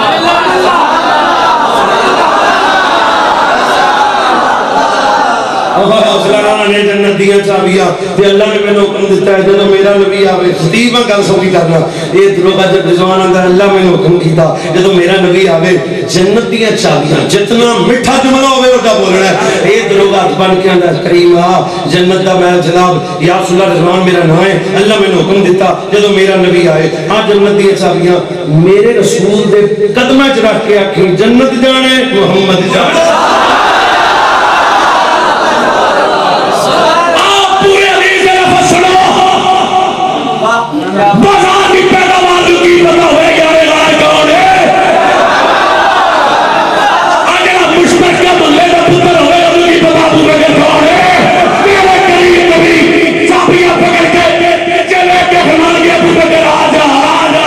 نے جنت دیاں چابیاں تے اللہ نے میں حکم دیتا ہے جب میرا نبی آوے خطیبہ گل سوچی کرنا یہ دروگا جب رضوان آندا اللہ میں حکم کیتا جب میرا نبی آوے جنت دیاں چابیاں جتنا میٹھا جملہ ہوئے اٹھا بولنا ہے یہ دروگا بن کے آندا کریم آ جنت دا میں جناب یا رسول اللہ رضوان میرا نام ہے اللہ میں حکم دیتا جب میرا نبی آئے ہاں جنت دیاں چابیاں میرے رسول دے قدمہ چ رکھ کے آکھیں جنت جانے محمد جانے بازار کی پیداوار کی پتہ ہوئے یار غار کون ہے اگر مشتق کا ملے کا پتر ہوئے ان کی پتہ ابو بکر کون ہے میرے قریب نبی چابیاں پکڑ کے چلے کے فرمان کے ابو بکر آ جا آ جا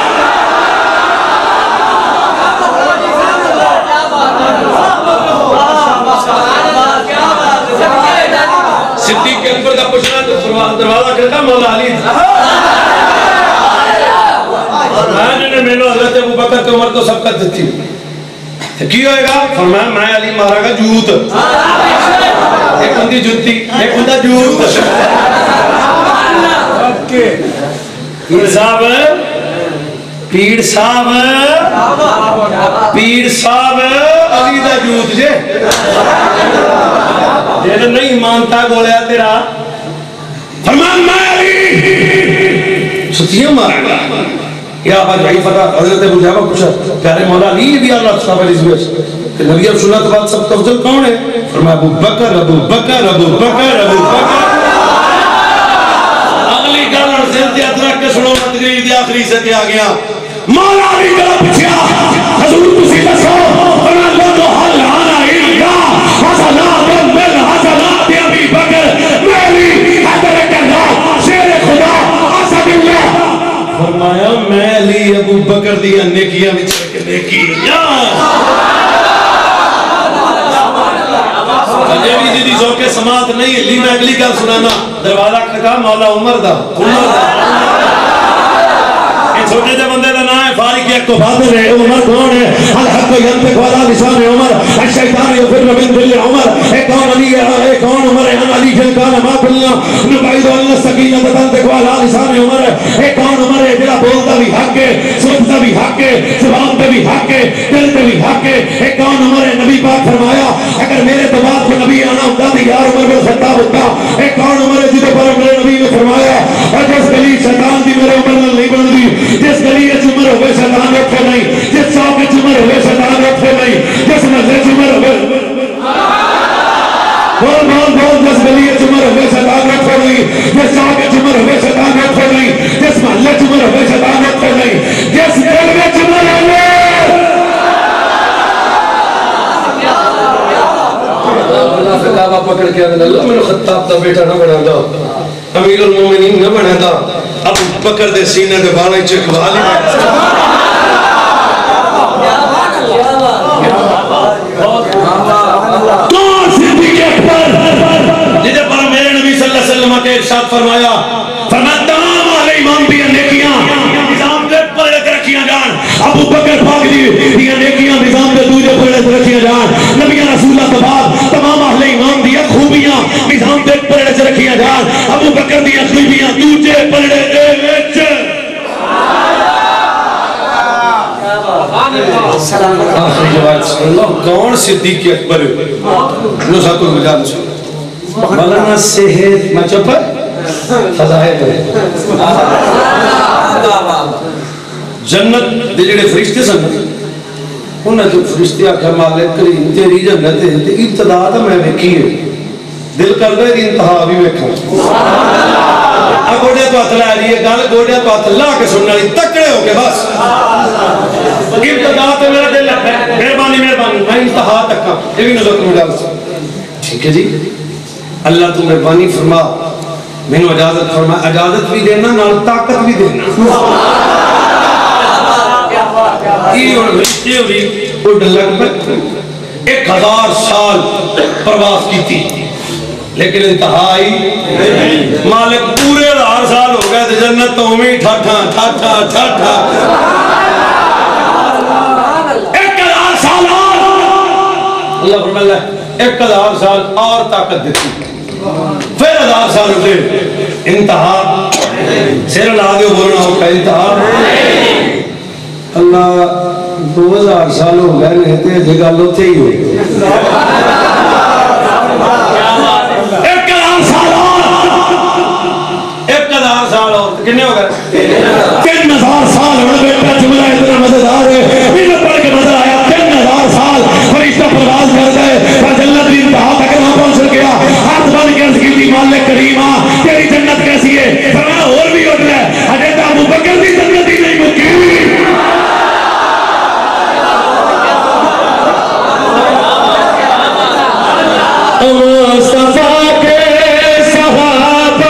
صدیق اکبر کا پوچھنا تو دروازہ کرتا مولا علی میں نے حضرت ابو بکر کے عمر کو سبقت دیتی کی ہوئے گا فرمایا میں علی مارا گا جوت ایک بندی جوتی ایک بندہ جوت پیر صاحب پیر صاحب پیر صاحب علی دا جوت جے جے نہیں مانتا گولیا تیرا فرمایا میں علی ستیاں مارا گا یا آبا جائی فتح حضرت ابو جابہ پوچھا پیارے مولا علی بھی اللہ صاحب علیہ وسلم کہ نبی اب سنت بعد سب تفضل کون ہے فرمایا ابو بکر ابو بکر ابو بکر ابو بکر اگلی گل اور زندگی ادرک کے سنو تقریر دی آخری سے کیا گیا مولا علی گلا پچھیا حضور تسی دسو فرمایا لوگو حل آنا انگا حسنات من حسنات ابی بکر میلی حضرت اللہ شیر خدا حسن اللہ فرمایا میں علی ابو بکر دیا نیکیاں بچھے کے نیکیاں جیوی جی دی ذوق سماعت نہیں لی میں اگلی گل سنانا دروازہ کھٹا مولا عمر دا عمر دا چھوٹے جب بندے دا نام ہے فارق ایک کو فاضل ہے عمر کون ہے الحق ینطق والا لسان عمر الشیطان یفر من دل عمر اے کون علی ہے اے کون عمر ہے علی جل کان ما قلنا نبعید ان السکینہ تنطق والا لسان عمر اے کون عمر ہے جڑا بولتا بھی حق ہے سنتا بھی حق ہے زبان پہ بھی حق ہے دل پہ بھی حق ہے اے کون عمر ہے نبی پاک فرمایا اگر میرے تو بعد کو نبی آنا ہوتا تو یار عمر بن خطاب ہوتا اے کون عمر ہے جدے پر میرے نبی نے فرمایا اور جس گلی شیطان دی میرے عمر نہیں بن دی جس گلی عمر ہوئے شیطان اٹھے نہیں جس چوک عمر ہوئے شیطان اٹھے نہیں جس مسجد عمر ہوئے بول بول بول جس گلی عمر ہوئے شیطان اٹھے نہیں جس چوک عمر ہوئے شیطان اٹھے نہیں جس محلے عمر ہوئے شیطان اٹھے نہیں جس دل میں عمر ہوئے اللہ سے کعبہ پکڑ کے اللہ میرے خطاب دا بیٹا نہ بنا دو امیر المومنین نہ بنے دا ابو بکر دے سینے دے بالا چکوا لی کون صدیق اکبر جدے پر میرے نبی صلی اللہ علیہ وسلم کے ارشاد فرمایا فرمایا تمام اہل ایمان بھی نیکیاں نظام دے پلڑے تے رکھیاں جان ابو بکر پاک دی یہ نیکیاں نظام دے دوسرے پلڑے تے رکھیاں جان نبی رسول اللہ کے بعد تمام اہل ایمان دی خوبیاں نظام دے پلڑے تے رکھیاں جان ابو بکر دی خوبیاں دوسرے پلڑے دے وچ آخری جواب اللہ کون صدیق اکبر نو ساتھ کو مجال سو مولانا صحت میں چپ فضائل ہے جنت دے جڑے فرشتے سن انہاں جو فرشتے آکھیا مالک کریم تیری جنت ہے تے ابتدا تے میں ویکھی ہے دل کردا ہے انتہا بھی ویکھاں آ گوڑے تو ہاتھ لا رہی ہے گل گوڑے تو ہاتھ لا کے سننے والی تکڑے ہو کے بس ابتدا تے میرا دل ہے مہربانی مہربانی میں انتہا تک یہ بھی نظر کو ڈال ٹھیک ہے جی اللہ تو مہربانی فرما میں نے اجازت فرما اجازت بھی دینا نال طاقت بھی دینا یہ اور یہ ہوئی اڑ لگ پہ ایک ہزار سال پرواز کی تھی لیکن انتہائی مالک پورے ہزار سال ہو گئے تھے جنت تو ہمیں ٹھاٹھا ٹھاٹھا ٹھاٹھا ایک ہزار سال اور اللہ فرمایا ایک ہزار سال اور طاقت دیتی پھر ہزار سال ہوتے انتہا سیر لاغے بولنا ہوتا انتہا اللہ دو ہزار سال ہو گئے رہتے جگہ لوتے ہی ہوئے ایک ہزار سال اور ایک ہزار سال اور کتنے ہو گئے تین ہزار سال ہونے بیٹا جملہ اتنا مزیدار ہے میرے پڑھ کے نظر آیا تین ہزار سال فرشتہ پرواز کر گئے اور جنت بھی انتہا تک وہاں پہنچ گیا ہاتھ بند کے عرض کی تھی مالک کریمہ تیری جنت کیسی ہے فرمایا اور بھی اٹھ رہے حضرت ابو بکر دی جنت ہی نہیں مکی مصطفیٰ کے صحابہ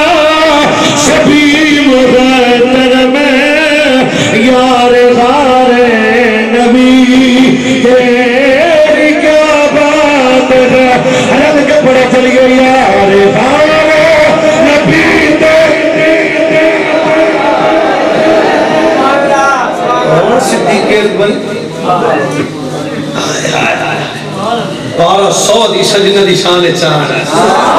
شبی مبتر میں یار غار نبی تیری کیا بات ہے حضرت کے بڑے چل گئے یار غار نبی تیری اور صدیق اکبر بارہ سو دی سجنہ دی شان چاہاں ہے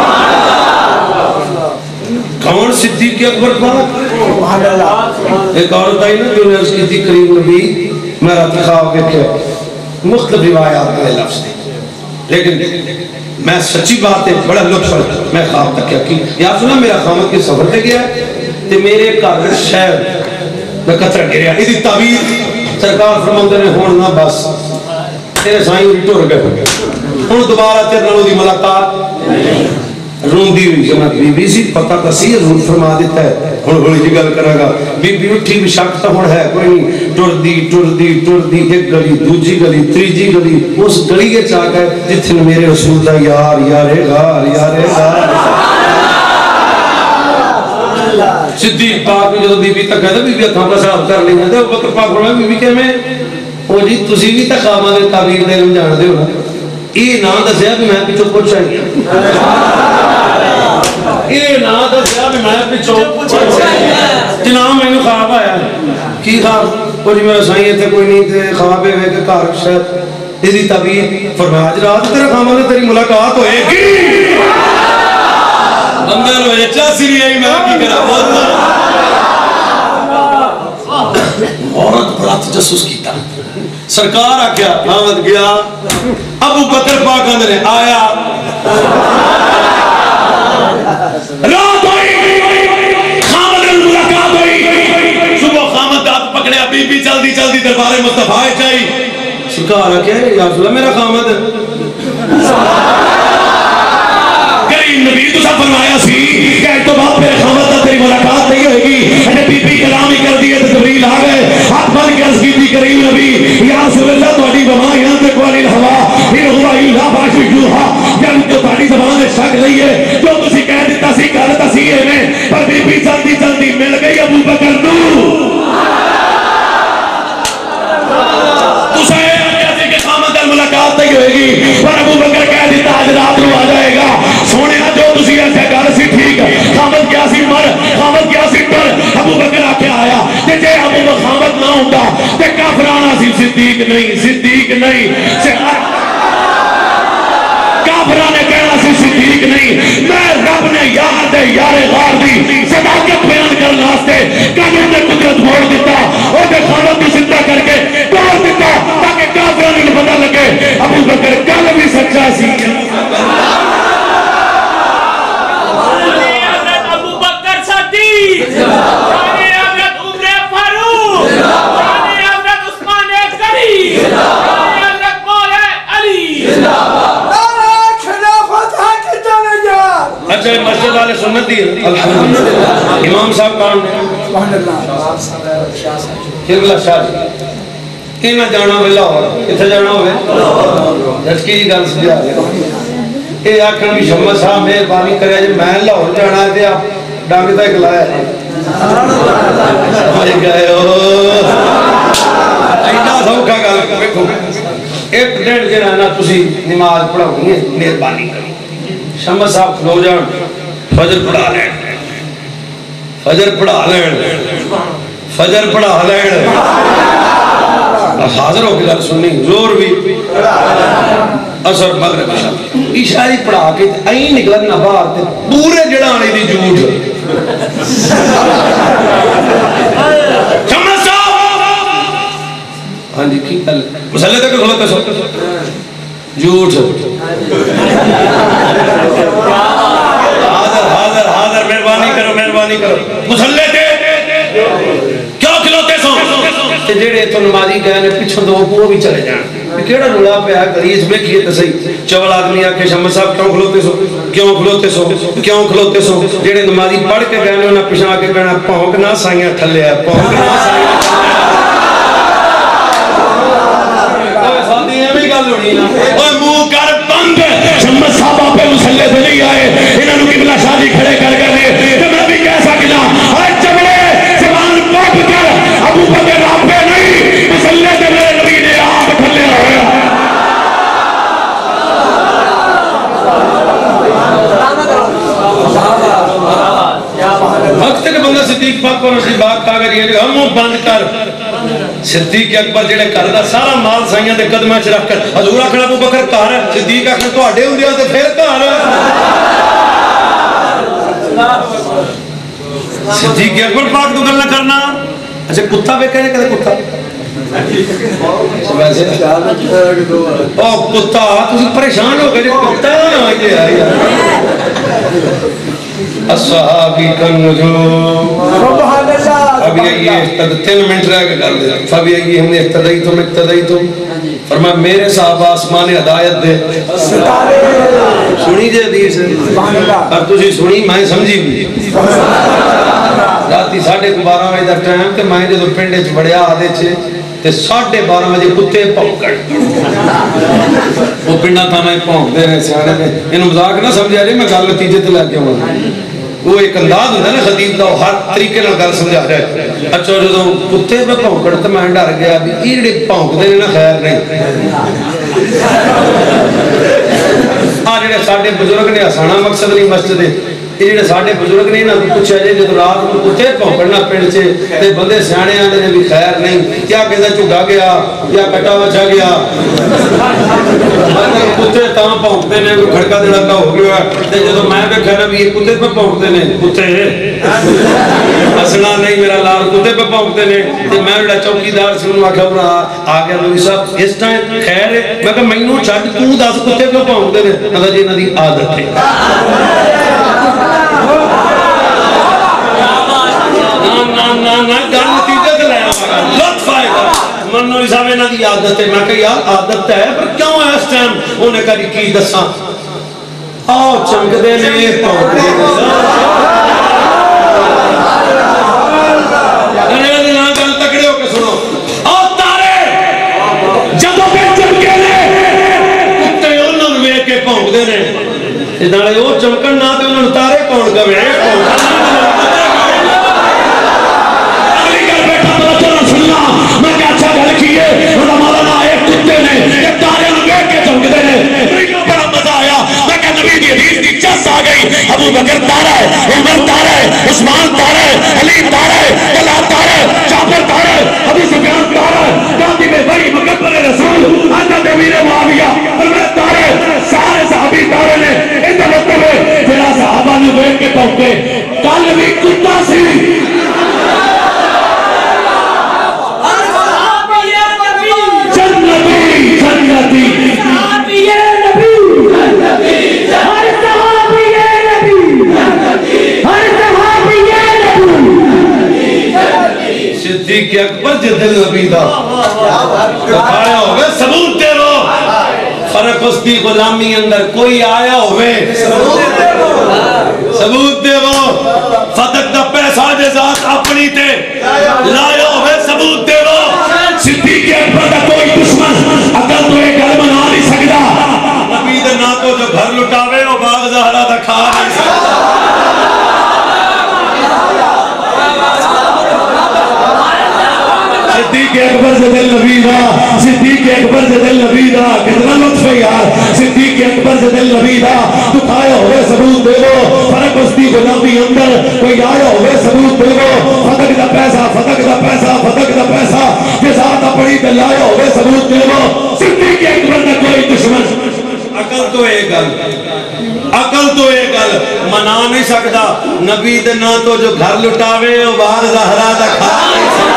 کون صدیق اکبر پاک ایک عورت آئی نا جو نے اس کی تھی کریم نبی میرا خواب دیکھے مختلف روایات میں لفظ دی لیکن میں سچی بات ہے بڑا لطف ہے میں خواب تک کیا کی یا سنا میرا خامد کے سفر پہ گیا تے میرے کار شہر میں قطر گریا یہ تعبیر سرکار فرماندے نے ہونا بس تیرے سائیں ہوئی ٹور گئے ہوں دوبارہ تیرے نالوں دی ملاقات رون دی ہوئی جمع بی بی سی پتہ کسی رون فرما دیتا ہے ہوں ہوئی جی گل کرے گا بی بی اٹھی بھی شک تو ہوں ہے کوئی نہیں ٹور دی ٹور دی ٹور دی ایک گلی دوجی گلی تریجی گلی اس گلی کے چاہ گئے جتنے میرے رسول دا یار یارے غار یارے غار صدیق پاک میں جب بی بی تک کہتا بی بی اکھاں کا صاحب کر لیں گے بکر پاک فرمایا بی بی کہ میں وہ جی تسی بھی تخامہ دے تعبیر دے ہم جان دے ہو نا یہ نام دسیا بھی میں پیچھو پوچھ آئی یہ نام دسیا بھی میں پیچھو جناب میں نے خواب آیا کی خواب وہ جی میرا سائیں تھے کوئی نہیں تھے خواب ہے کہ کار شاید یہ تعبیر فرمایا آج رات تیرا خامہ نے تیری ملاقات ہوئے گی بندے لوگ چاسی بھی آئی میں کی کرا بہت عورت بڑا تجسس کیتا سرکار آ گیا آمد گیا ابو بکر پاک اندر آیا رات ہوئی خامد ملاقات ہوئی صبح خامد دات پکڑیا بی بی چلدی چلدی دربار مصطفیٰ چاہی سرکار آ گیا یا رسول اللہ میرا خامد کریم نبی تو سب فرمایا سی کہ تو باپ میرے خامد تا تیری ملاقات نہیں ہوئے گی اگر بی بی کلام ہی کر دیئے تو جبریل آ گئے ہاتھ بن کے عرض کی تھی کریم نبی یا رسول اللہ تو اڈی بما یہاں تک والی الہوا پھر ہوا اللہ باشی جوہا یعنی تو تاری زبان شک نہیں ہے جو تسی کہہ دیتا سی کہہ دیتا سی ہے यारे गार दी सदाकत बयान करने वास्ते कानून ने कुदरत मोड़ दिता और दे खानों को जिंदा करके तोड़ दिता ताकि काफिरों को पता लगे अबू बकर कल भी सच्चा सी। अबू बकर सिद्दीक, हज़रत उमर फारूक, हज़रत उस्मान गनी, हज़रत मौला अली। अच्छा मस्जिद वाले सुन्नत दी अल्हम्दुलिल्लाह। इमाम साहब कौन है? किबला शाह जी। इन्हें जाना होवे लाहौर, किथे जाना होवे दसकी जी गल समझा दे। ये आखण भी शम्मा साहब मेहरबानी करे जे मैं लाहौर जाना है ते आप डंग तक लाया समझ गए हो। ऐना सौखा गल देखो एक दिन जेड़ा ना तुसी नमाज पढ़ाउनी है मेहरबानी करो शम्मा साहब खलो जान फजर पढ़ा लें फजर पढ़ा लें फजर पढ़ा लें हाजिर हो गल सुननी जोर भी असर मगरिब इशाई पढ़ा के आई निकलना बाहर ते पूरे जड़ाने दी झूठ शम्मा साहब हाँ जी की गल मसले तक खलोते सो झूठ हाजिर हाजिर हाजिर मेहरबानी करो मेहरबानी करो मुसल्ले थे क्यों खिलोते सो ते जेड़े तो नमाजी गए ने पिछों दो वो भी चले जान केड़ा रुला पिया गरीज वेखिए तो सही चवल आदमी आके शम्मा साहब क्यों खलोते सो क्यों खलोते सो क्यों खलोते सो जेड़े नमाजी पढ़ के गए ने उन्हें पिछा के कहना भौंक ना साइयां थल्ले आ भौंक ना साइयां मुंह कर बंद शम्मा साहब आपे मुसल्ले से नहीं आए इन्होंने किबला शादी खड़े कर कर तो मैं भी कह सकता हर चमड़े जवान पप कर अबू बकर आपे नहीं मुसल्ले से मेरे नबी ने आप ठल्ले होया वक्त के बंदा सिद्दीक पाक को नसीब बात का कर ये हम मुंह बंद कर सिद्दीक अकबर जेड़े घर दा सारा माल साइयां दे कदमां च रख कर हजूर आखना अबू बकर घर सिद्दीक आखना तुहाडे हुंदे ते फिर घर सिद्दीक अकबर पाक तो गल्ला करना अच्छा कुत्ता वेखे ने कदे कुत्ता वैसे ओ कुत्ता तुसी परेशान हो गए कुत्ता ये यार अस्हाबी कन्नुजूम सुभान अल्लाह अभी ये तीन मिनट रह गए कर दे अभी ये हमने इख्तदाई तुम इख्तदाई तुम फरमा मेरे साहब आसमान हिदायत दे सुनी जे हदीस सुभान अल्लाह पर तुसी सुनी मैं समझी राती साढ़े बारह बजे का टाइम ते मैं जब पिंड च वड़िया आदे च ते साढ़े बारह बजे कुत्ते भौंकण वो पिंडा था मैं भौंकते रहे सियाने ने इन्हू मजाक ना समझा रहे मैं गल नतीजे ते लैके आवां वो एक अंदाज होता ना खतीब का हर तरीके नाल गल समझा रहा है अच्छा जो कुत्ते पे भौंकण तो मैं डर गया भी ये जेडे भौंकदे ने ना खैर नहीं आ जेडे साडे बुजुर्ग ने हसाना मकसद नहीं मस्जिद ये जेडे साडे बुजुर्ग ने इन्हां नूं पुछया जे जदों रात नूं कुत्ते भौंकणा पिंड च ते बंदे सियाणे आंदे ने भी खैर नहीं क्या कहंदा झुगा गया या कटा वछा गया मतलब कुत्ते तां भौंकदे ने कोई खड़का दड़का हो गया ते जदों मैं वेखिया ना भी ये कुत्ते पे भौंकदे ने कुत्ते हसना नहीं मेरा लाल कुत्ते पे भौंकदे ने ते मैं जेड़ा चौकीदार सी उन्होंने आख्या भरा आ गया मौलवी साहब इस टाइम खैर है मैं कहा मैनू छड्ड तू दस कुत्ते पे भौंकदे ने मतलब जी इन्हां दी आदत है ना ना ना गल नतीजे ते ले आवांगा लुत्फ आएगा मनो साहब इन्हां दी आदत है मैं कहा यार आदत है पर क्यों है इस टाइम उन्हें कहा की दसां आओ चमकदे ने भौंकदे ने अरे ना गल तकड़े होके सुनो ओ तारे जदों पे चमके ने कुत्ते उन्हां नूं वेख के भौंकदे ने ते नाले ओ चमकण ना ते उन्हां नूं तारे कौन कवे अबू बकर तारा है उमर तारा है उस्मान तारा है अली तारा है तलहा तारा है जाफर तारा है अबू सुफयान तारा है गांधी में बड़ी मुकद्दर रसूल हजरत अमीर मुआविया और मैं तारा है सारे सहाबी तारे ने इस मतलब है फिर सहाबा ने देख के کیونکہ کل بھی کتا سی جنتی جنتی صدیق اکبر جدل نبی دا آیا ہوئے ثبوت دے رو فرق اس دی غلامی اندر کوئی آیا ہوئے ثبوت دے رو فتق دا پیسہ دے ذات اپنی تے لایا ہوئے ثبوت دے رو صدیق اکبر دا کوئی دشمن اگر تو ایک گھر بنا نہیں سکتا نبی دے نا تو جو گھر لٹاوے وہ باغ زہرہ دا کھا نہیں سکتا صدیق اکبر سے دل نبی دا صدیق اکبر سے دل نبی دا کتنا لطف ہے یار صدیق اکبر سے دل نبی دا تو آیا ہوئے ثبوت دے لو فرق استی غلامی اندر کوئی آیا ہوئے ثبوت دے لو فتق دا پیسہ فتق دا پیسہ فتق دا پیسہ جزات اپنی دل آیا ہوئے ثبوت دے لو صدیق اکبر دا کوئی دشمن عقل تو ایک گل عقل تو ایک گل منا نہیں سکتا نبی دے نا تو جو گھر لٹاوے وہ باغ زہرہ دا کھا نہیں سکتا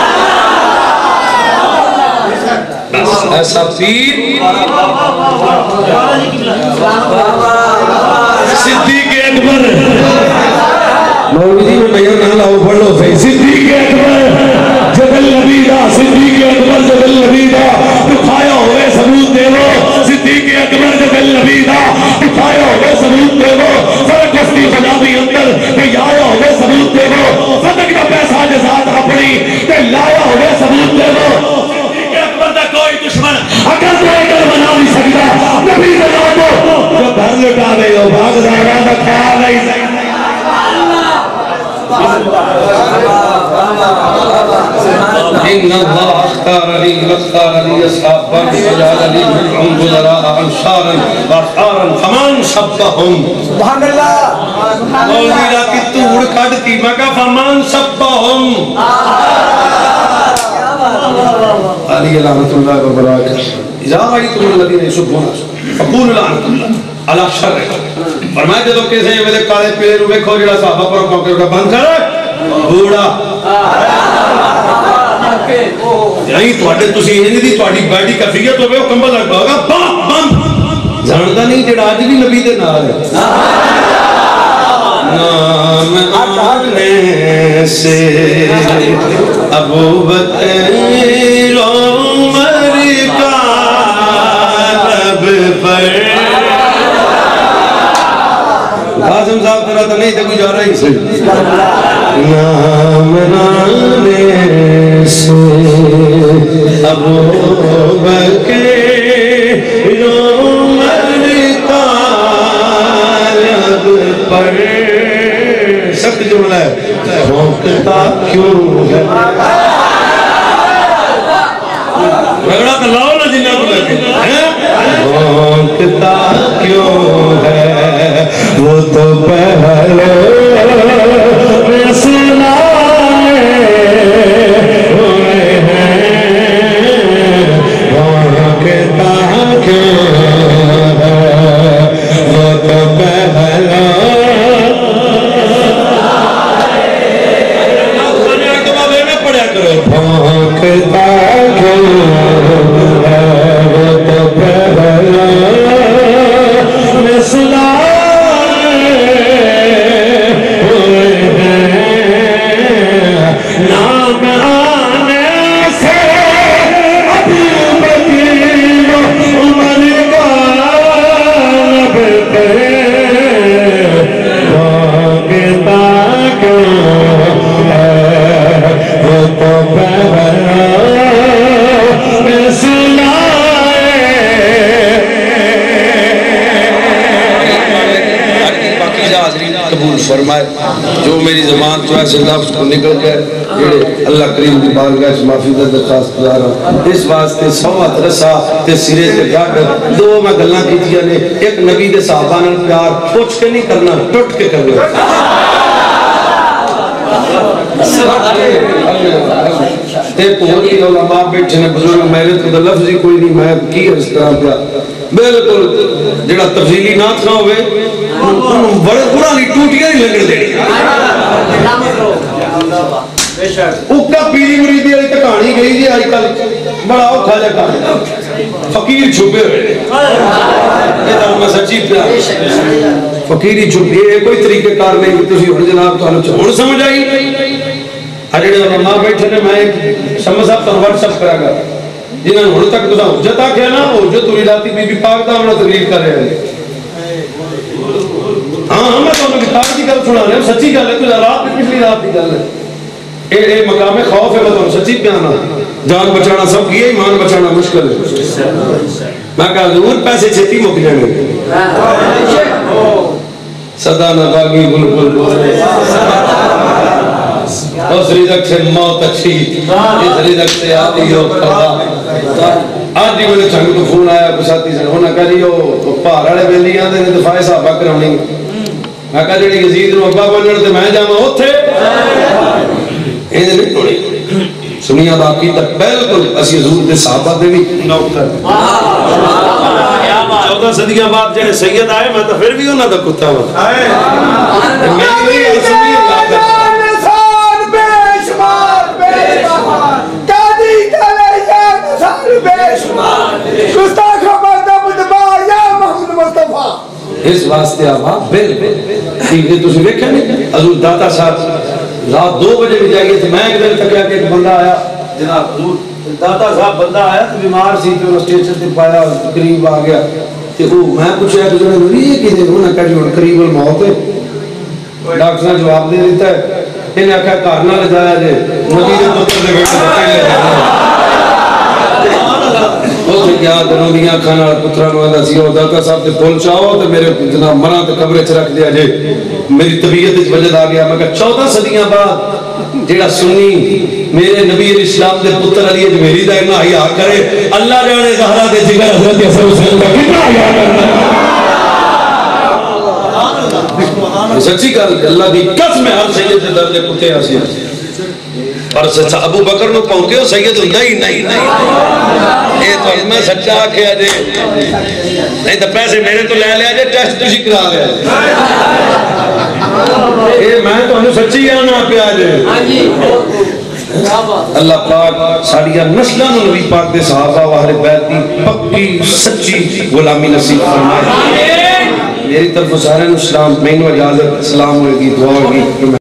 ایسا پیر صدیق اکبر مولوی جی میں میاں نہ لاؤ پڑھ لو صحیح صدیق اکبر جدل نبی دا صدیق اکبر جدل نبی دا دکھایا ہوئے ثبوت دے لو صدیق اکبر جدل نبی دا دکھایا ہوئے ثبوت دے لو فرق استی غلامی اندر کہ آیا ہوئے ثبوت دے لو فتق کا پیسہ جزات اپنی کہ لایا ہوئے ثبوت دے لو صدیق اکبر دا کوئی دشمن اگر تو ایک بنا نہیں سکتا نبی دے لو جو گھر لٹا دے ہو بھاگ زہرہ دا کھا نہیں سکتا إن الله اختار لي واختار لي أصحابا وجعل لي منهم بدراء أنصارا وأحرارا فمن شبههم سبحان اللہ مولوی را کی توڑ کھڑتی میں کہا فمن شبههم علی لعنت اللہ وبرکاتہ اذا رأيتم الذين يسبون فقولوا لعنت الله على شر فرمایا جدو کسے ہیں میرے کالے پیلے روے کھو جڑا صحابہ پر پاکے روڑا بند کر بوڑا یہی توڑے تسی ہندی دی توڑی بیٹی کفیت ہوئے وہ کمبل لگ پاؤگا باپ بند جانتا نہیں جڑا آج بھی نبی دے نال ہے نام آنے سے ابو بکر عمر کا لب پر قاسم صاحب ترہ تو نہیں تھے کوئی جا رہا ہی سے نام آنے سے ابو بکر عمر کا لب پر سخت جملہ ہے بھونکتا کیوں ہے رگڑا تو لاؤ نا جنہ کو لگے بھونکتا کیوں ہے وہ تو پہلے میں سنا ہوئے ہیں بھونکتا کیوں ہے وہ تو پہلے بھونکتا کیوں ہے وہ تو پہلا میں سنا ہوئے ہیں نام آنے سے ابو بکر عمر کا لب پہ بھونکتا کیوں ہے وہ تو پہلا میں سنائے پاکیزہ حاضرین قبول فرمائے جو میری زبان تو ایسے لفظ کو نکل گئے اللہ کریم کی بارگاہ سے معافی کا درخواست کر رہا اس واسطے سوات رسا تے سرے تے گاڑ دو میں گلاں کیتیاں نے ایک نبی دے صحابہ نال پیار پوچھ کے نہیں کرنا ٹوٹ کے کرنا تے پوری علماء بیٹھے نے بزرگ میرے تو لفظ ہی کوئی نہیں میں کی اس طرح پہ بالکل جڑا تفصیلی نہ تھا ہوئے انہوں بڑے پرانی ٹوٹیاں ہی لگڑ دینی اکا پیری مریدی والی تو کہانی گئی جی آج کل بڑا اوکھا جا کہانی فقیر چھپے ہوئے یہ تو میں سچی پیا فقیری چھپے یہ کوئی طریقے کار نہیں تسی ہن جناب تو ہن سمجھ آئی اجڑے علماء بیٹھے نے میں سمجھ صاحب تو واٹس ایپ کرا گا جنہاں نے ہن تک تساں حجت آکھیا نا وہ حجت ولاتی بی بی پاک دا ہمنا تقریر کر رہے ہیں ہاں میں تو کتاب کی گل سنا رہا ہوں سچی گل ہے کوئی رات کی پچھلی رات کی گل ہے اے اے مقام خوف ہے میں تو سچی پیانا جان بچانا سب کی ہے ایمان بچانا مشکل ہے میں کہا ضرور پیسے چھتی مک جائیں گے صدا نباغی بلبل بولے اس رزق سے موت اچھی اس رزق سے آتی ہو خدا آج جی مجھے چھنگ تو فون آیا کچھ ساتھی سے ہونا کہا جی وہ پہاڑ والے بیلی آتے نے دفاع صحابہ کرانی میں کہا جی یزید نو ابا بنن تے میں جاواں اوتھے ایں نہیں ہوਣੀ سنیا باقی تک بالکل اسی حضور دے صحابہ دے بھی نوکر چودہ صدیاں بعد جڑے سید آئے میں تو پھر بھی انہاں دا کتا ہوا میں بھی سنی اللہ دا اس واسطے آبا بل ٹھیک ہے تسی ویکھیا نہیں حضور داتا صاحب رات دو بجے بھی جائیے تھے میں ایک دن تک کہ ایک بندہ آیا جناب حضور داتا صاحب بندہ آیا تو بیمار سی تو اسٹیشن تے پایا قریب آ گیا تے وہ میں پوچھا کہ جو یہ کیتے انہاں کہا جو قریب الموت ہے ڈاکٹر نے جواب دے دیتا ہے انہیں آکھا گھر نہ لے جایا جے نبی دے پتر دے بیٹے بچے لے جانا وہ سے کیا دنوں دیاں کھانا پتران وعدہ سی اور داتا صاحب تے پھول چاہو تو میرے جناب مران تے قبرے چ رکھ دیا جے میری طبیعت اس وجہ آ گیا میں کہا چودہ صدیاں بعد جیڑا سنی میرے نبی علیہ السلام دے پتر علی اجمیری دا اتنا حیا کرے اللہ جانے زہرا دے جگر حضرت حسن حسین کا کتنا حیا کرنا سچی گل اللہ دی قسم ہے ہر سید دے درد کتے ہسی پر سچا ابو بکر نو پہنچے ہو سید ہوندا ہی نہیں نہیں اے تو میں سچا آکھیا جے نہیں تو پیسے میرے تو لے لیا جے ٹیسٹ تسی کرا لیا اے میں تو انہوں سچی آنا پیا جے اللہ پاک ساڑیاں نسلوں نبی پاک دے صحابہ و اہل بیت دی پکی سچی غلامی نصیب فرمائے میری طرف سارے اسلام میں اجازت سلام ہوگی دعا ہوگی